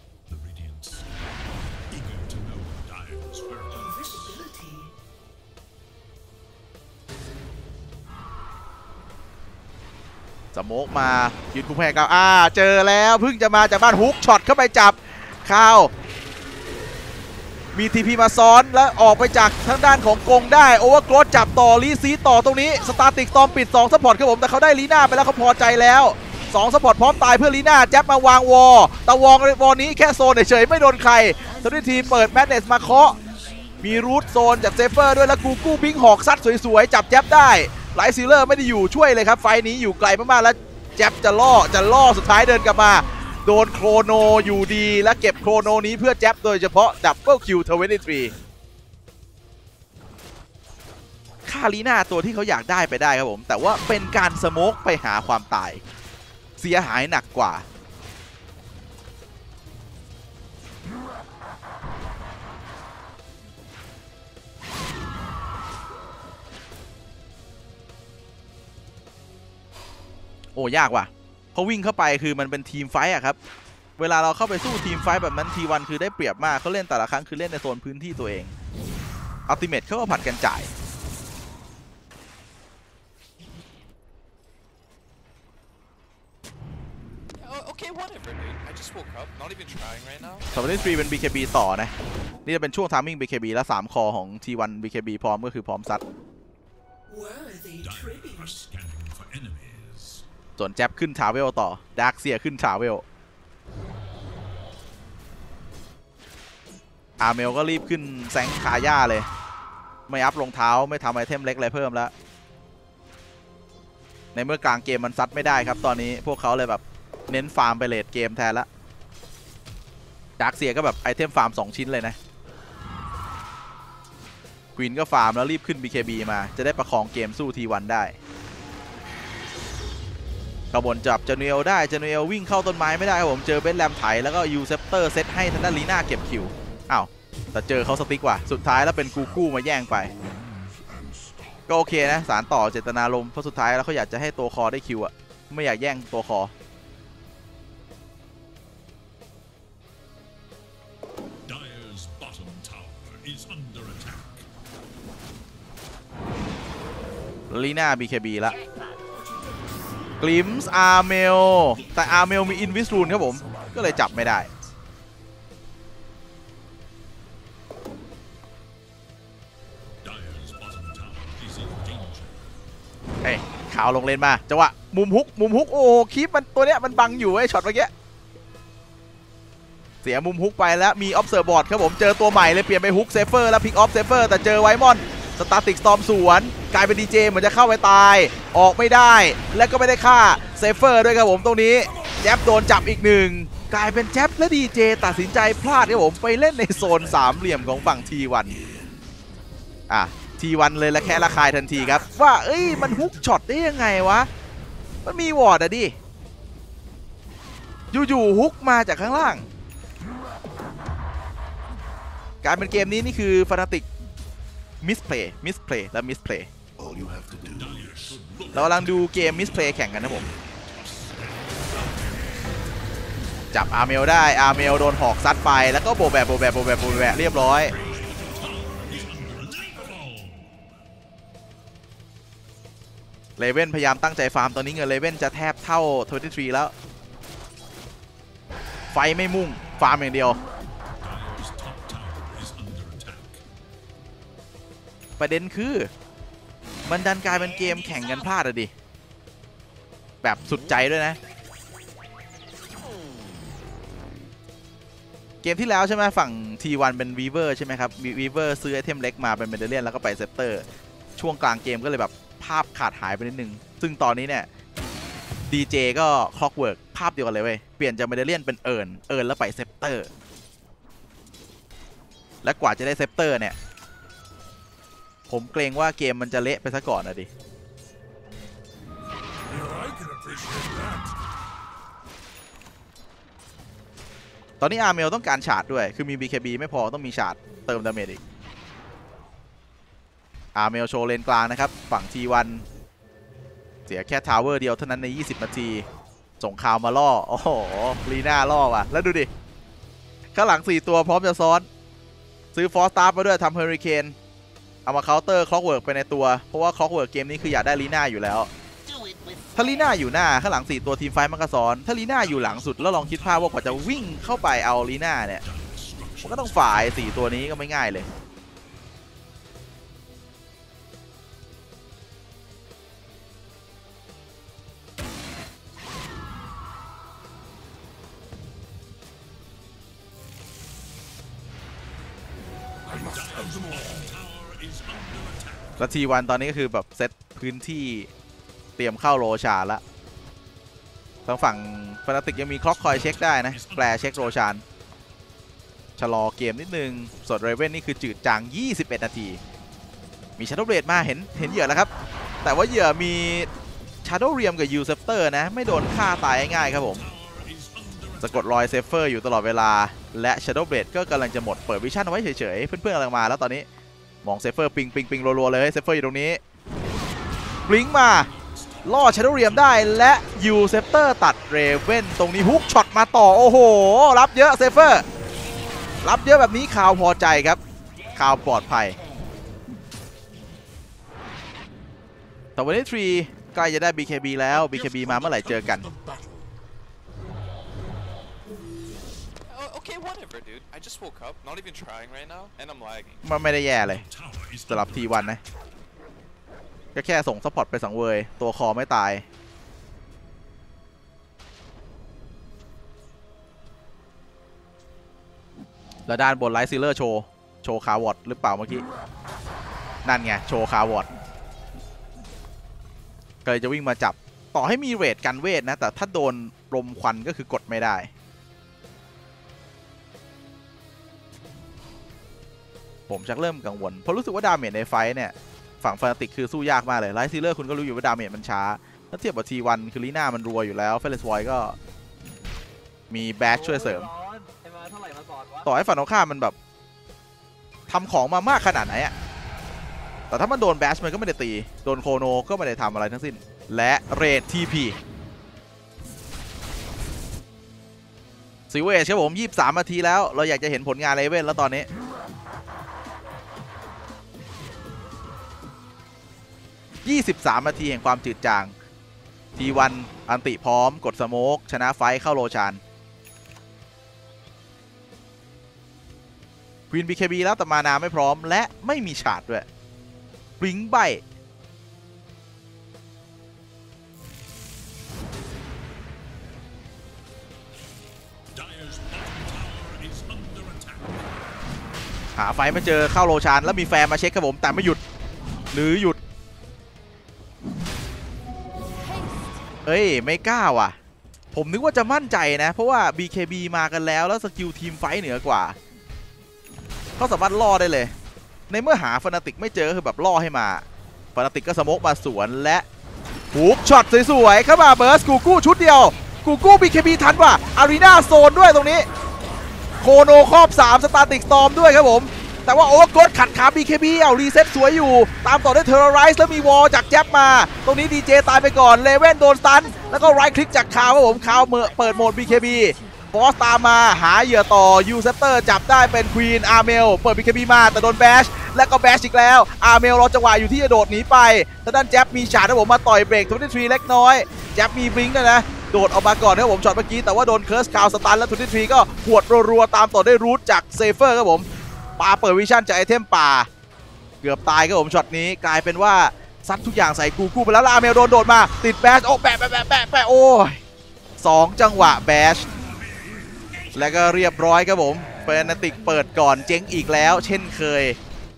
สโมกมายืนคุ้มแพ้ก้าวอ่าเจอแล้วเพิ่งจะมาจากบ้านฮุกช็อตเข้าไปจับข่าวมี ที พี มาซ้อนแล้วออกไปจากทางด้านของกงได้โอเวอร์โกรธจับต่อลีซีต่อตรงนี้สตาร์ติกตอมปิดสองซัพพอร์ตครับผมแต่เขาได้ลีน่าไปแล้วเขาพอใจแล้วสองซัพพอร์ตพร้อมตายเพื่อลีน่าแจ็บมาวางวอตะวองวอนี้แค่โซนเฉยๆไม่โดนใครทวีทีเปิดแมดเนสมาเคาะมีรูทโซนจากเซฟเฟอร์ด้วยแล้วกูกู้พิงหอกซัดสวยๆจับแจ๊บได้ไลท์ซีเลอร์ไม่ได้อยู่ช่วยเลยครับไฟนี้อยู่ไกลมากๆแล้วแจ๊บจะล่อจะล่อสุดท้ายเดินกลับมาโดนโครโนอยู่ดีและเก็บโครโนนี้เพื่อแจ๊บโดยเฉพาะดับเบิลคิวยี่สิบสามคาลีน่าตัวที่เขาอยากได้ไปได้ครับผมแต่ว่าเป็นการสโมกไปหาความตายเสียหายหนักกว่าโอ้ยากว่ะเพราะวิ่งเข้าไปคือมันเป็นทีมไฟต์อะครับเวลาเราเข้าไปสู้ทีมไฟต์แบบนั้นทีวันคือได้เปรียบมากเขาเล่นแต่ละครั้งคือเล่นในโซนพื้นที่ตัวเองอัลติเมทเขาก็ผัดกันจ่าย Okay, whatever, dude. I just woke up. Not even trying right now. สองพันยี่สิบสามเป็น บี เค บี ต่อนะนี่จะเป็นช่วงทามมิ่ง บี เค บี และสามคอของ ที วัน บี เค บี พร้อมก็คือพร้อมซัด Dire are scanning for enemies. ส่วนแจ็บขึ้นทราเวลต่อดาร์คเซียขึ้นทราเวลอาร์เมลก็รีบขึ้นแซงคาย่าเลยไม่อัพรองเท้าไม่ทำไอเทมเล็กอะไรเพิ่มแล้วในเมื่อกลางเกมมันซัดไม่ได้ครับตอนนี้พวกเขาเลยแบบเน้นฟาร์มไปเลทเกมแทนละดาร์คเซียก็แบบไอเทมฟาร์มสองชิ้นเลยนะควีนก็ฟาร์มแล้วรีบขึ้น บี เค บี มาจะได้ประคองเกมสู้ ที วัน ได้ขบวนจับเจเนลได้เจเนลวิ่งเข้าต้นไม้ไม่ได้ครับผมเจอเบสแรมไถแล้วก็ยูเซปเตอร์เซตให้ทางด้านลีน่าเก็บคิวอ้าวแต่เจอเขาสติ๊กว่ะสุดท้ายแล้วเป็นกูกู้มาแย่งไปก็โอเคนะสารต่อเจตนารมณ์เพราะสุดท้ายแล้วเขาอยากจะให้ตัวคอได้คิวอะไม่อยากแย่งตัวคอลีน่า บี เค บี ละกลิมส์อาร์เมลแต่อาร์เมลมีอินวิสรูนครับผมก็เลยจับไม่ได้เฮ้ยข่าวลงเลนมาจังหวะมุมฮุกมุมฮุกโอ้คลิปมันตัวเนี้ยมันบังอยู่ไอ้ช็อตเมื่อกี้เสียมุมฮุกไปแล้วมีออฟเซอร์บอร์ดครับผมเจอตัวใหม่เลยเปลี่ยนไปฮุกเซฟเฟอร์แล้วพิกออฟเซฟเฟอร์แต่เจอไวมอนสตาร์ติกสตอมสวนกลายเป็นดีเจเหมือนจะเข้าไปตายออกไม่ได้และก็ไม่ได้ฆ่าเซฟเฟอร์ด้วยครับผมตรงนี้แจ๊บโดนจับอีกหนึ่งกลายเป็นแจ๊บและดีเจตัดสินใจพลาดครับผมไปเล่นในโซนสามเหลี่ยมของฝั่ง ที วัน อ่ะ ที วัน เลยละแค่ระคายทันทีครับว่าเอ้ยมันฮุกช็อตได้ยังไงวะมันมีวอร์ดอะดิอยู่ๆฮุกมาจากข้างล่างการเป็นเกมนี้นี่คือฟานาติกมิสเพลย์มิสเพลย์และมิสเพลย์เรากำลังดูเกมมิสเพลย์แข่งกันนะผมจับอาร์เมลได้อาร์เมลโดนหอกซัดไปแล้วก็โบแบบโบแบบโบแบบโบแบบเรียบร้อยเลเว่นพยายามตั้งใจฟาร์มตอนนี้เงินเลเว่นจะแทบเท่ายี่สิบสามแล้วไฟไม่มุ่งฟาร์มอย่างเดียวประเด็นคือมันดันกลายเป็นเกมแข่งกันพลาดอะดิแบบสุดใจด้วยนะเกมที่แล้วใช่ไหมฝั่ง ที วัน เป็นวีเวอร์ใช่ไหมครับวีเวอร์ซื้อไอเทมเล็กมาเป็นเมเดเลียนแล้วก็ไปเซปเตอร์ช่วงกลางเกมก็เลยแบบภาพขาดหายไปนิดนึงซึ่งตอนนี้เนี่ยดีเจก็คล็อกเวิร์กภาพเดียวกันเลยเว้ยเปลี่ยนจากเมเดเลียนเป็นเอิร์นเอิร์นแล้วไปเซปเตอร์และกว่าจะได้เซปเตอร์เนี่ยผมเกรงว่าเกมมันจะเละไปซะก่อนนะดิตอนนี้อาร์เมลต้องการชาร์จด้วยคือมี บี เค บี ไม่พอต้องมีชาร์จเติมดาเมจอีกอาร์เมลโชว์เลนกลางนะครับฝั่ง ที วัน เสียแค่ทาวเวอร์เดียวเท่านั้นในยี่สิบนาทีส่งข่าวมาล่อโอ้โหลีน่าล่อว่ะแล้วดูดิข้างหลังสี่ตัวพร้อมจะซ้อนซื้อฟอสตาร์มาด้วยทำเฮอริเคนเอามาเคาน์เตอร์คล็อกเวิร์กไปในตัวเพราะว่าคล็อกเวิร์กเกมนี้คืออยากได้ลีน่าอยู่แล้วถ้าลีน่าอยู่หน้าข้างหลังสี่ตัวทีมไฟมันก็ซ้อนถ้าลีน่าอยู่หลังสุดแล้วลองคิดภาพว่ากว่าจะวิ่งเข้าไปเอาลีน่าเนี่ยมันก็ต้องฝ่ายสี่ตัวนี้ก็ไม่ง่ายเลยแล้วทีวันตอนนี้ก็คือแบบเซตพื้นที่เตรียมเข้าโรชานละทางฝั่งฟนาติกยังมีคล็อกคอยเช็คได้นะแปลเช็คโรชานชะลอเกมนิดนึงส่วนเรเว่นนี่คือจืดจางยี่สิบเอ็ดนาทีมีชาร์โดเบลดมาเห็นเห็นเหยื่อแล้วครับแต่ว่าเหยื่อมีชาร์โดเรียมกับยูเซฟเตอร์นะไม่โดนฆ่าตายง่ายๆครับผมสะกดรอยเซฟเฟอร์อยู่ตลอดเวลาและชาร์โดเบลดก็กำลังจะหมดเปิดวิชั่นเอาไว้เฉยๆเพื่อนๆกำลังมาแล้วตอนนี้มองเซฟเฟอร์ปิงปิงปิงรัวๆเลยเซฟเฟอร์อยู่ตรงนี้บลิงมาล่อชาร์โดเรียมได้และยูเซฟเตอร์ตัดเรเว่นตรงนี้ฮุกช็อตมาต่อโอ้โหรับเยอะเซฟเฟอร์รับเยอะแบบนี้ข่าวพอใจครับข่าวปลอดภัยแต่วันนี้ทรีใกล้จะได้ บี เค บี แล้ว บี เค บี มาเมื่อไหร่เจอกัน Oh, okay, whatever, dude. I just woke up, not even trying right now, and I'm lagging. มันไม่ได้แย่เลยสำหรับทีวันนะก็แค่ส่งซัพพอร์ตไปสังเวยตัวคอไม่ตายแล้วด้านบนไลท์ซีเลอร์โชว์โชว์คาร์วอตหรือเปล่าเมื่อกี้นั่นไงโชว์คาร์วอตก็เลยจะวิ่งมาจับต่อให้มีเรทกันเวทนะแต่ถ้าโดนลมควันก็คือกดไม่ได้ผมชักเริ่มกังวลเพราะรู้สึกว่าดาเมจในไฟเนี่ยฝั่งฟานาติกคือสู้ยากมากเลยไลท์ซีเลอร์คุณก็รู้อยู่ว่าดาเมจมันช้าถ้าเทียบกับทีวันคือลีน่ามันรัวอยู่แล้วเฟลเลสวอยก็มีแบชช่วยเสริมต่อให้ฝั่งตรงข้ามมันแบบทำของมามากขนาดไหนอะแต่ถ้ามันโดนแบชมันก็ไม่ได้ตีโดนโคโนก็ไม่ได้ทำอะไรทั้งสิ้นและเรท ที พี ซิเวชครับผมยี่สิบสามนาทีแล้วเราอยากจะเห็นผลงานเลเว่นแล้วตอนนี้ยี่สิบสามนาทีแห่งความจืดจางทีวันอันติพร้อมกดสโมกชนะไฟเข้าโรชานควีน บี เค บี แล้วแต่มานาไม่พร้อมและไม่มีฉาดด้วยบลิงใบหาไฟมาเจอเข้าโรชานแล้วมีแฟร์มาเช็คครับผมแต่ไม่หยุดหรือหยุดเอ้ยไม่กล้าว่ะผมนึกว่าจะมั่นใจนะเพราะว่า บี เค บี มากันแล้วแล้วสกิลทีมไฟเหนือกว่าเขาสามารถล่อได้เลยในเมื่อหาฟานาติกไม่เจอคือแบบล่อให้มาฟานาติกก็สโมกมาสวนและหูช็อตสวยๆเข้ามาเบิร์สกูกู้ชุดเดียวกูกู้ บี เค บี ทันว่ะอารีนาโซนด้วยตรงนี้โคโนครอบสามสตาร์ติกสตอมด้วยครับผมแต่ว่าโอเวอร์โกดขัดขา บี เค บี เอารีเซ็ตสวยอยู่ตามต่อด้วยเทอร์ไรส์แล้วมีวอลจากแจ็บมาตรงนี้ดีเจตายไปก่อนเลเว่นโดนสตันแล้วก็ไรคลิกจากคาวครับผมคาวเมื่อเปิดโหมด บี เค บี บอสตามมาหาเหยื่อต่อยูเซปเตอร์จับได้เป็นควีนอาร์เมลเปิด บี เค บี มาแต่โดนแบชและก็แบชอีกแล้วอาร์เมลรอจังหวะอยู่ที่จะโดดหนีไปแต่ด้านแจ็บมีฉาดครับผมมาต่อยเบรกทเวนตี้ทรีเล็กน้อยแจ็บมีบลิงก์ด้วยนะโดดออกมาก่อนครับผมช็อตเมื่อกี้แต่ว่าโดนเคิร์สคาวสตันและทเวนตี้ทรีก็หวดรัวๆตามต่อด้วยรูทจากเซเฟอร์ครับผมปาเปิดวิชั่นจากไอเทมป่าเกือบตายครับผมช็อตนี้กลายเป็นว่าซัดทุกอย่างใส่กูกู้ไปแล้วอาร์เมลโดนโดดมาติดแบชโอ้แปะแปะแปะแปะแปะโอ้ยสองจังหวะแบชแล้วก็เรียบร้อยครับผมเฟนาติกเปิดก่อนเจ๊งอีกแล้วเช่นเคย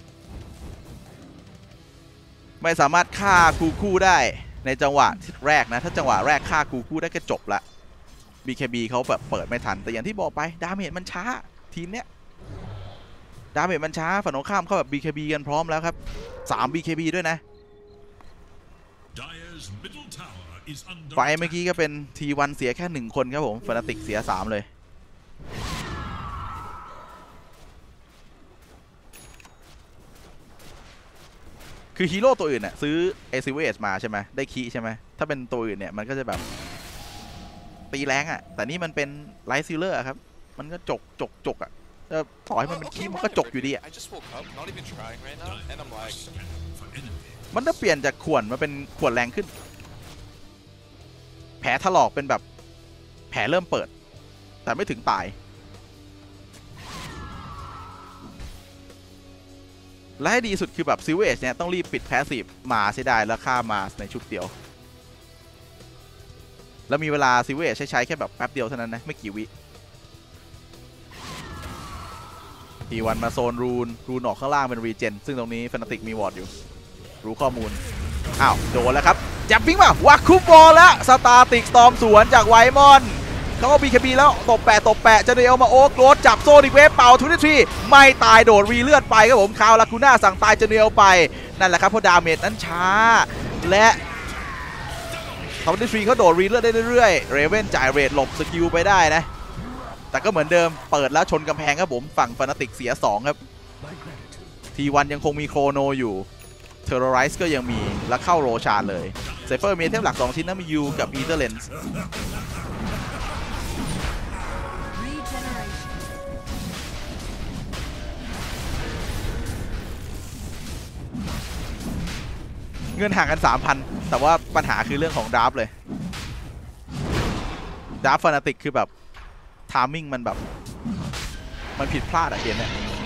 ไม่สามารถฆ่ากูกู้ได้ในจังหวะแรกนะถ้าจังหวะแรกฆ่ากูกู้ได้ก็จบละ บี เค บี เขาแบบเปิดไม่ทันแต่อย่างที่บอกไปดาเมจมันช้าทีมเนี้ยดาเมจมันช้าฝั่งตรงข้ามเขาแบบ บี เค บี กันพร้อมแล้วครับสาม บี เค บี ด้วยนะไฟเมื่อกี้ก็เป็น ที วัน เสียแค่หนึ่งคนครับผมฟานาติกเสียสามเลยคือฮีโร่ตัวอื่นน่ะซื้อเอซิเวสมาใช่ไหมได้คีใช่ไหมถ้าเป็นตัวอื่นเนี่ยมันก็จะแบบตีแรงอ่ะแต่นี่มันเป็นไลท์ซิลเลอร์ครับมันก็จกจกจกอ่ะต่อให้มันเป็นคีมันก็จกอยู่ดีอ่ะมันจะเปลี่ยนจากข่วนมาเป็นข่วนแรงขึ้นแผลถลอกเป็นแบบแผลเริ่มเปิดแต่ไม่ถึงตายและให้ดีสุดคือแบบซิลเวจเนี่ยต้องรีบปิดแพสซีฟมาเสียดายแล้วฆ่ามาในชุดเดียวแล้วมีเวลาซิลเวจใช้ใช้แค่แบบแป๊บเดียวเท่านั้นนะไม่กี่วิทีวันมาโซนรูนรูนออกข้างล่างเป็นรีเจนซึ่งตรงนี้แฟนาติกมีวอร์ดอยู่รู้ข้อมูลอ้าวโดนแล้วครับจับปิ้งมาวักคุบบอลแล้วสตาร์ติกสตอมสวนจากไวมอนเขาก็บีเคบีแล้วตบแปะตบแปะจะเดียวมาโอ๊กโรดจับโซนิกเวฟเป่าทุนทีไม่ตายโดดรีเลือดไปครับผมคาวลากูน่าสั่งตายจะเดียวไปนั่นแหละครับเพราะดาเมจนั้นช้าและทอมดิทรีเขาโดดรีเลือดได้เรื่อยๆเรเว่นจ่ายเรทหลบสกิลไปได้นะแต่ก็เหมือนเดิมเปิดแล้วชนกำแพงครับผมฝั่งฟานาติกเสียสองครับทีวันยังคงมีโครโนอยู่เทอร์โรไรส์ก็ยังมีแล้วเข้าโรชาเลยเซฟเฟอร์มีเทมหลักสองชิ้นนะมียูกับอีเทอร์เลนส์เงินห่างกัน สามพัน แต่ว่าปัญหาคือเรื่องของดราฟเลยดราฟฟานาติกคือแบบทามมิ่งมันแบบมันผิดพลาดอะเกมเนี่ย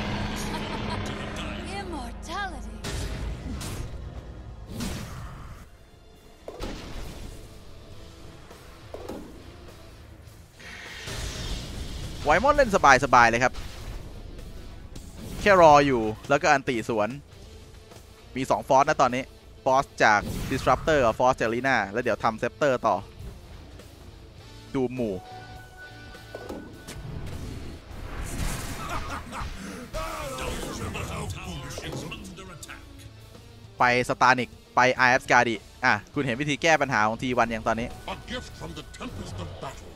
Immortality. ไวมอนเล่นสบายๆเลยครับแค่รออยู่แล้วก็อันตีสวนมีสองฟอสนะตอนนี้ฟอสจาก Disruptor กับฟอสจากลีน่าแล้วเดี๋ยวทำเซปเตอร์ต่อดูหมู่ไปสตาร์นิกไป ไอ เอฟ สกาดิอ่ะคุณเห็นวิธีแก้ปัญหาของทีวันอย่างตอนนี้ A gift from the tempest of battle.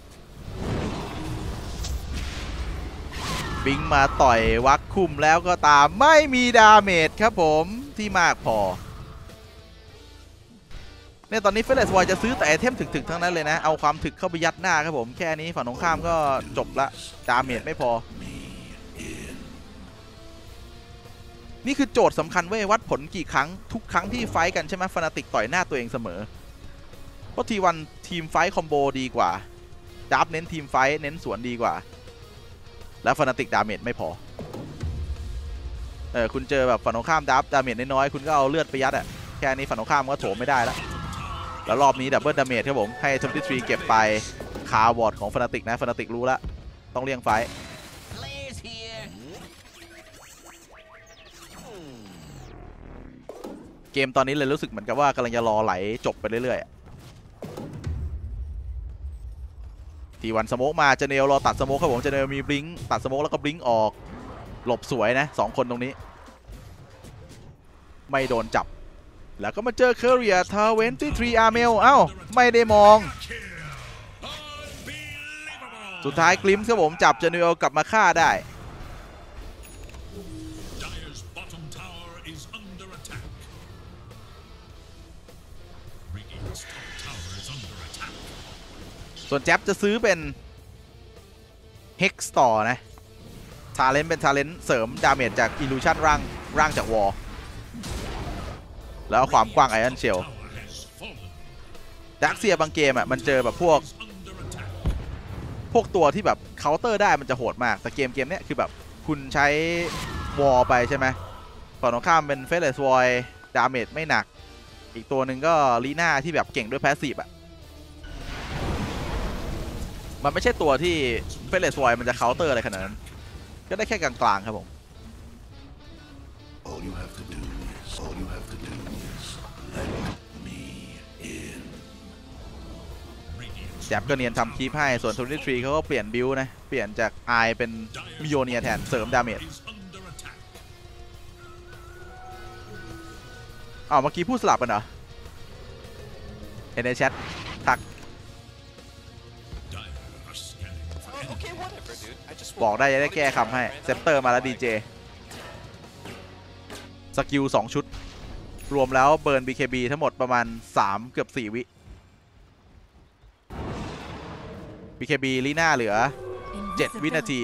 บิงมาต่อยวักคุมแล้วก็ตามไม่มีดาเมจครับผมที่มากพอเนี่ยตอนนี้เฟลเลสวอยจะซื้อแต่ไอเทมถึกๆทั้งนั้นเลยนะเอาความถึกเข้าไปยัดหน้าครับผมแค่นี้ฝั่งตรงข้ามก็จบละดาเมจไม่พอนี่คือโจทย์สำคัญเว้ยวัดผลกี่ครั้งทุกครั้งที่ไฟกันใช่ไหมฟานาติกต่อยหน้าตัวเองเสมอเพราะทีวันทีมไฟคอมโบดีกว่าดับเน้นทีมไฟเน้นสวนดีกว่าแล้วฟานาติกดาเมจไม่พอเออคุณเจอแบบฝั่งตรงข้ามดับดาเมจน้อยๆคุณก็เอาเลือดไปยัดอะแค่นี้ฝั่งตรงข้ามก็โถมไม่ได้แล้วแล้วรอบนี้ดับเบิลดาเมจครับผมให้ทอมตี้ทรีเก็บไปคาร์วอร์ดของฟานาติกนะฟานาติกรู้แล้วต้องเลี่ยงไฟเกมตอนนี้เลยรู้สึกเหมือนกับว่ากำลังจะรอไหลจบไปเรื่อยๆทีวันสโมกมาเจเนลรอตัดสโมกครับผมเจเนลมีบลิงตัดสโมกแล้วก็บลิงออกหลบสวยนะสองคนตรงนี้ไม่โดนจับแล้วก็มาเจอเคอร์เรียทาเวนตี้ทรีอาร์เมลเอ้าไม่ได้มองสุดท้ายกลิมส์ครับผมจับเจเนลกลับมาฆ่าได้ส่วนแจ๊บจะซื้อเป็นเฮกซ์ต่อนะทาเลนต์เป็นทาเลนต์เสริมดาเมจจากอิลูชันร่างร่างจากวอลแล้วความกว้างไอออนเชลดักเซียบางเกมอ่ะมันเจอแบบพวกพวกตัวที่แบบเคาน์เตอร์ได้มันจะโหดมากแต่เกมเกมเนี้ยคือแบบคุณใช้วอลไปใช่ไหมฝั่งตรงข้ามเป็นเฟสเลสวอยดาเมจไม่หนักอีกตัวหนึ่งก็ลีน่าที่แบบเก่งด้วยแพสซีฟอ่ะมันไม่ใช่ตัวที่เฟสเลสวอยมันจะเคาน์เตอร์อะไรขนาดนั้นก็ได้แค่กลางๆครับผม All you have to do is, all you have to do is let me in. แจ็บก็เนียนทำคลิปให้ส่วนทอมนี่ทรีเขาก็เปลี่ยนบิลนะเปลี่ยนจากไอเป็นมิโยเนียแทนเสริมดาเมจอ้าวเมื่อกี้พูดสลับกันเหรอเห็นในแชททักบอกได้จะได้แก้คำให้เซปเตอร์มาแล้วดีเจสกิลสองชุดรวมแล้วเบิร์น บี เค บี ทั้งหมดประมาณสามเกือบสี่วิ บี เค บี ลีน่าเหลือเจ็ดวินาที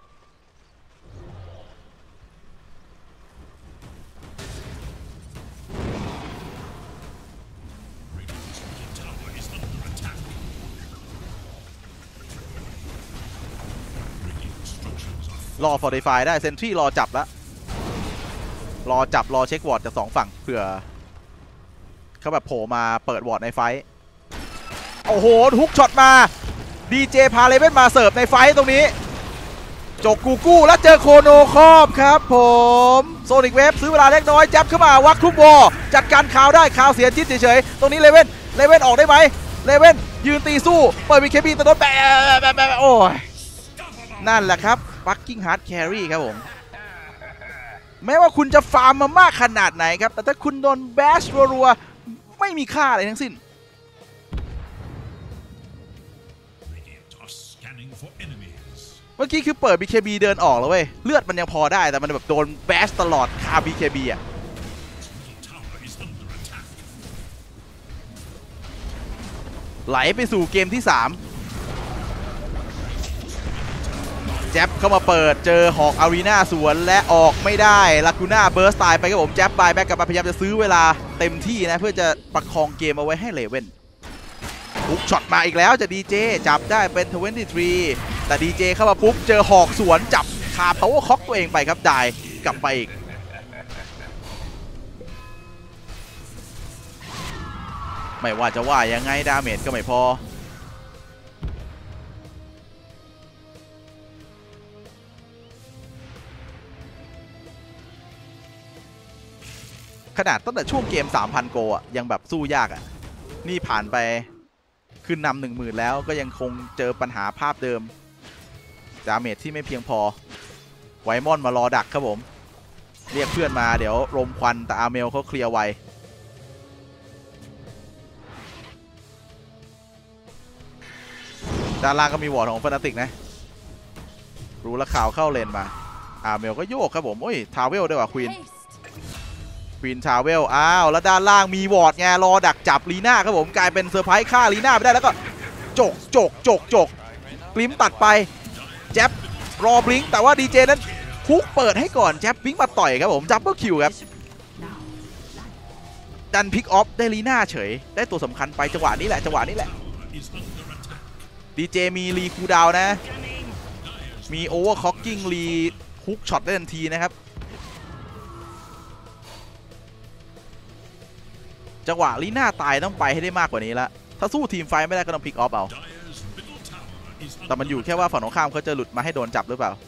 รอฟอร์ติฟายได้เซนทรีรอจับแล้วรอจับรอเช็ควอร์ดจากสองฝั่งเผื่อเขาแบบโผล่มาเปิดวอร์ดในไฟโอ้โหฮุกช็อตมาดีเจพาเลเว่นมาเสิร์ฟในไฟตรงนี้จกกูกู้แล้วเจอโคโนครอบครับผมโซนิกเวฟซื้อเวลาเล็กน้อยจับเข้ามาวักทุบวอจัดการข่าวได้ข่าวเสียจิตเฉยๆตรงนี้เลเว่นเลเว่นออกได้ไหมเลเว่นยืนตีสู้เปิดมีเคบีแต่โดนแปะแปะแปะโอ้ยนั่นแหละครับปักกิ้งฮาร์ดแครี่ครับผมแม้ว่าคุณจะฟาร์มมามากขนาดไหนครับแต่ถ้าคุณโดนแบชรัวๆไม่มีค่าอะไรทั้งสิ้น Radiant are scanning for enemies. เมื่อกี้คือเปิด บี เค บี เดินออกแล้วเว้ยเลือดมันยังพอได้แต่มันแบบโดนแบชตลอดคา บี เค บี อ่ะ Tower is under attack. ไหลไปสู่เกมที่สามแจ๊บเข้ามาเปิดเจอหอกอารีนาสวนและออกไม่ได้ลากูน่าเบิร์สตายไปครับผมแจ๊บบายแบ็กกลับมาพยายามจะซื้อเวลาเต็มที่นะเพื่อจะประคองเกมเอาไว้ให้เลเว่นปุ๊บช็อตมาอีกแล้วจะดีเจจับได้เป็นยี่สิบสามแต่ดีเจเข้ามาปุ๊บเจอหอกสวนจับคาพาวเวอร์ค็อกตัวเองไปครับได้กลับไปอีกไม่ว่าจะว่ายังไงดาเมจก็ไม่พอขนาดตั้งแต่ช่วงเกม สามพัน โกอ่ะยังแบบสู้ยากอ่ะนี่ผ่านไปขึ้นนำหนึ่งหมื่นแล้วก็ยังคงเจอปัญหาภาพเดิมดาเมจที่ไม่เพียงพอไวมอนมารอดักครับผมเรียกเพื่อนมาเดี๋ยวรมควันแต่อาร์เมลเขาเคลียร์ไวด้านล่างก็มีวอร์ดของฟานาติกนะรู้ละข่าวเข้าเลนมาอาร์เมลก็โยกครับผมโอ้ยทาวเวลด้วยว่ะควีน Haste. ควีนทาวเวลอ้าวแล้วด้านล่างมีวอร์ดไงรอดักจับลีน่าครับผมกลายเป็นเซอร์ไพรส์ฆ่าลีน่าไปได้แล้วก็จกจกจกจก Trying right now. กลิมตัดไปแจ๊บรอบลิงแต่ว่าดีเจนั้นคุกเปิดให้ก่อนแจ๊บลิงมาต่อยครับผมจับเบิลคิวครับดันพิกออฟได้ลีน่าเฉยได้ตัวสำคัญไปจังหวะนี้แหละจังหวะนี้แหละ Tower is under attack. ดีเจมีรีคูลดาวน์นะมีโอเวอร์ค็อกกิ้งรีฮุกช็อตได้ทันทีนะครับจังหวะลีน่าตายต้องไปให้ได้มากกว่านี้ละถ้าสู้ทีมไฟไม่ได้ก็ต้องพิกออฟเอา Dire's middle tower is แต่มันอยู่ under แค่ว่าฝั่งตรงข้ามเขาจะหลุดมาให้โดนจับหรือเปล่า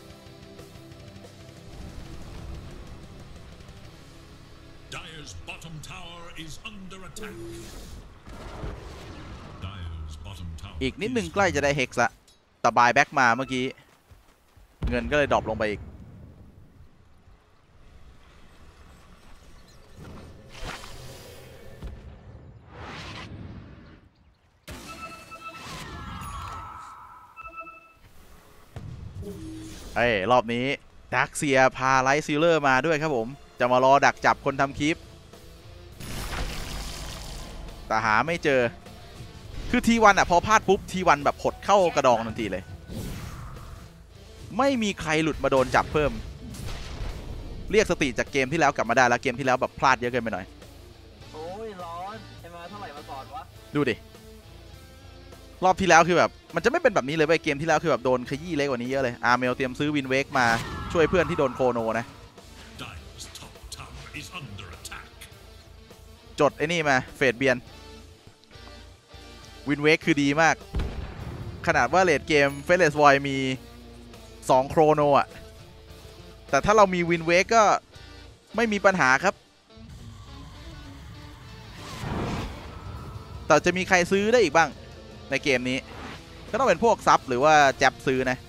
Dire's bottom tower is under attack. Dire's bottom tower อีกนิดนึง is ใกล้จะได้เฮกซ์ละแต่บายแบ็กมาเมื่อกี้เงินก็เลยดรอปลงไปอีกเอ้ยรอบนี้ดักเซียพาไลท์ซิลเลอร์มาด้วยครับผมจะมารอดักจับคนทำคลิปแต่หาไม่เจอคือทีวันอ่ะพอพลาดปุ๊บทีวันแบบหดเข้ากระดองทันทีเลยไม่มีใครหลุดมาโดนจับเพิ่มเรียกสติจากเกมที่แล้วกลับมาได้แล้วเกมที่แล้วแบบพลาดเยอะเกินไปหน่อยโอ้ยร้อนไอ้มาเท่าไหร่มาก่อนวะดูดิรอบที่แล้วคือแบบมันจะไม่เป็นแบบนี้เลยเว้ยเกมที่แล้วคือแบบโดนขยี้เล็กกว่านี้เยอะเลยอาร์เมลเตรียมซื้อวินเวกมาช่วยเพื่อนที่โดนโคโนนะ Dire's top tower is under attack. จดไอ้นี่มาเฟดเบียนวินเวกคือดีมากขนาดว่าเลดเกมเฟสเลสวอยมีสองโครโนอ่ะแต่ถ้าเรามีวินเวกก็ไม่มีปัญหาครับแต่จะมีใครซื้อได้อีกบ้างในเกมนี้ก็ต้องเป็นพวกซับหรือว่าแจ็บซื้อนะ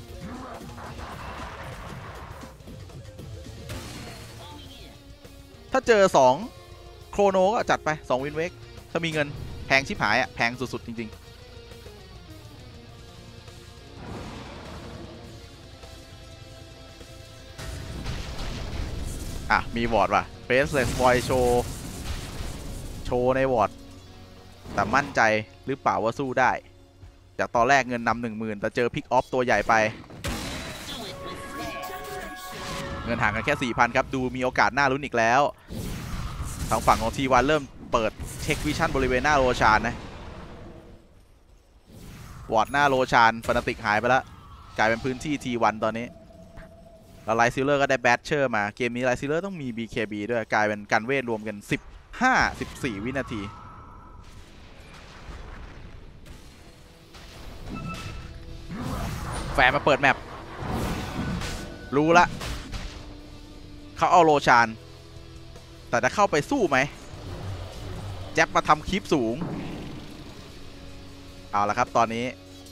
ถ้าเจอสองโครโนก็จัดไปสองวินเวกถ้ามีเงินแพงชิบหายอ่ะแพงสุดๆจริงๆอ่ะมีวอร์ดว่ะเฟสเลสบอยโชว์โชว์ในวอร์ดแต่มั่นใจหรือเปล่าว่าสู้ได้จากตอนแรกเงินนำหนึ่งหมื่นแต่เจอพิกออฟตัวใหญ่ไปเงินห่างกันแค่ สี่พัน ครับดูมีโอกาสน่าลุ้นอีกแล้วทางฝั่งของทีวันเริ่มเปิดเช็ควิชั่นบริเวณหน้าโรชานนะวอร์ดหน้าโรชานฟานาติกหายไปแล้วกลายเป็นพื้นที่ทีวันตอนนี้แล้วไลซิลเลอร์ก็ได้แบทเชอร์มาเกมนี้ไลซิลเลอร์ต้องมี บี เค บี ด้วยกลายเป็นการเวทรวมกันสิบห้า สิบสี่วินาทีแฟร์มาเปิดแมปรู้ละเขาเอาโลชานแต่จะเข้าไปสู้ไหมแจ็บมาทำคลิปสูงเอาละครับตอนนี้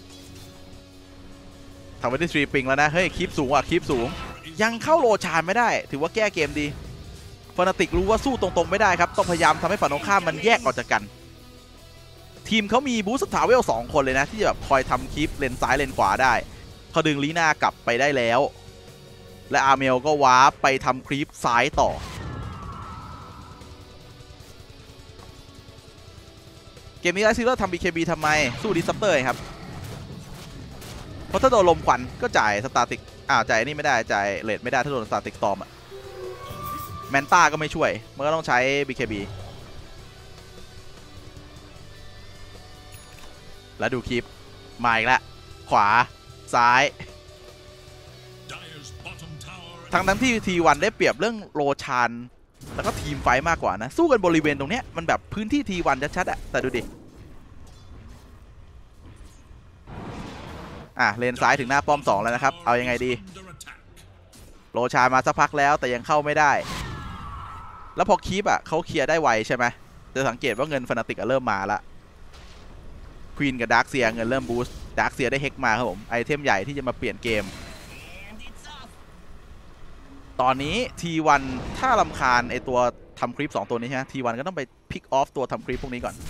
ทำไว้ที่ทรีปิงแล้วนะเฮ้ยคลิปสูงอ่ะคลิปสูงยังเข้าโลชานไม่ได้ถือว่าแก้เกมดีฟานาติกรู้ว่าสู้ตรงๆไม่ได้ครับต้องพยายามทำให้ฝั่งตรงข้ามมันแยกออกจากกันทีมเขามีบูสต์ทาวเวลสองคนเลยนะที่จะแบบคอยทำคลิปเลนซ้ายเลนขวาได้เขาดึงลีน่ากลับไปได้แล้วและอาร์เมลก็วาร์ปไปทำคลิปซ้ายต่อเกมนี้ไลท์ซิลเลอร์ทำ บี เค บี ทำไมสู้ดิสซัปเตอร์ครับเพราะถ้าโดนลมควันก็จ่ายสตาติกอ้าวจ่ายนี่ไม่ได้จ่ายเลดไม่ได้ถ้าโดนสตาติกตอมอะแมนต้าก็ไม่ช่วยมันก็ต้องใช้ บี เค บี แล้วดูคลิปมาอีกแล้วขวาซ้ายทั้งนั้นที่ทีวันได้เปรียบเรื่องโลชานแล้วก็ทีมไฟมากกว่านะสู้กันบริเวณตรงเนี้ยมันแบบพื้นที่ทีวันชัดๆอะแต่ดูดิอ่ะเลนซ้ายถึงหน้าป้อมสองแล้วนะครับเอายังไงดีโลชานมาสักพักแล้วแต่ยังเข้าไม่ได้แล้วพอคีปอ่ะเขาเคลียร์ได้ไวใช่ไหมจะสังเกตว่าเงินฟานาติกเริ่มมาละควีนกับดาร์คเซียเงินเริ่มบูสต์ดาร์คเซียได้เฮกมาครับผมไอเทมใหญ่ที่จะมาเปลี่ยนเกมตอนนี้ ที วัน ถ้ารำคาญไอตัวทำคลิปสองตัวนี้ใช่ไหม ที วัน ก็ต้องไปพิกออฟตัวทำคลิปพวกนี้ก่อน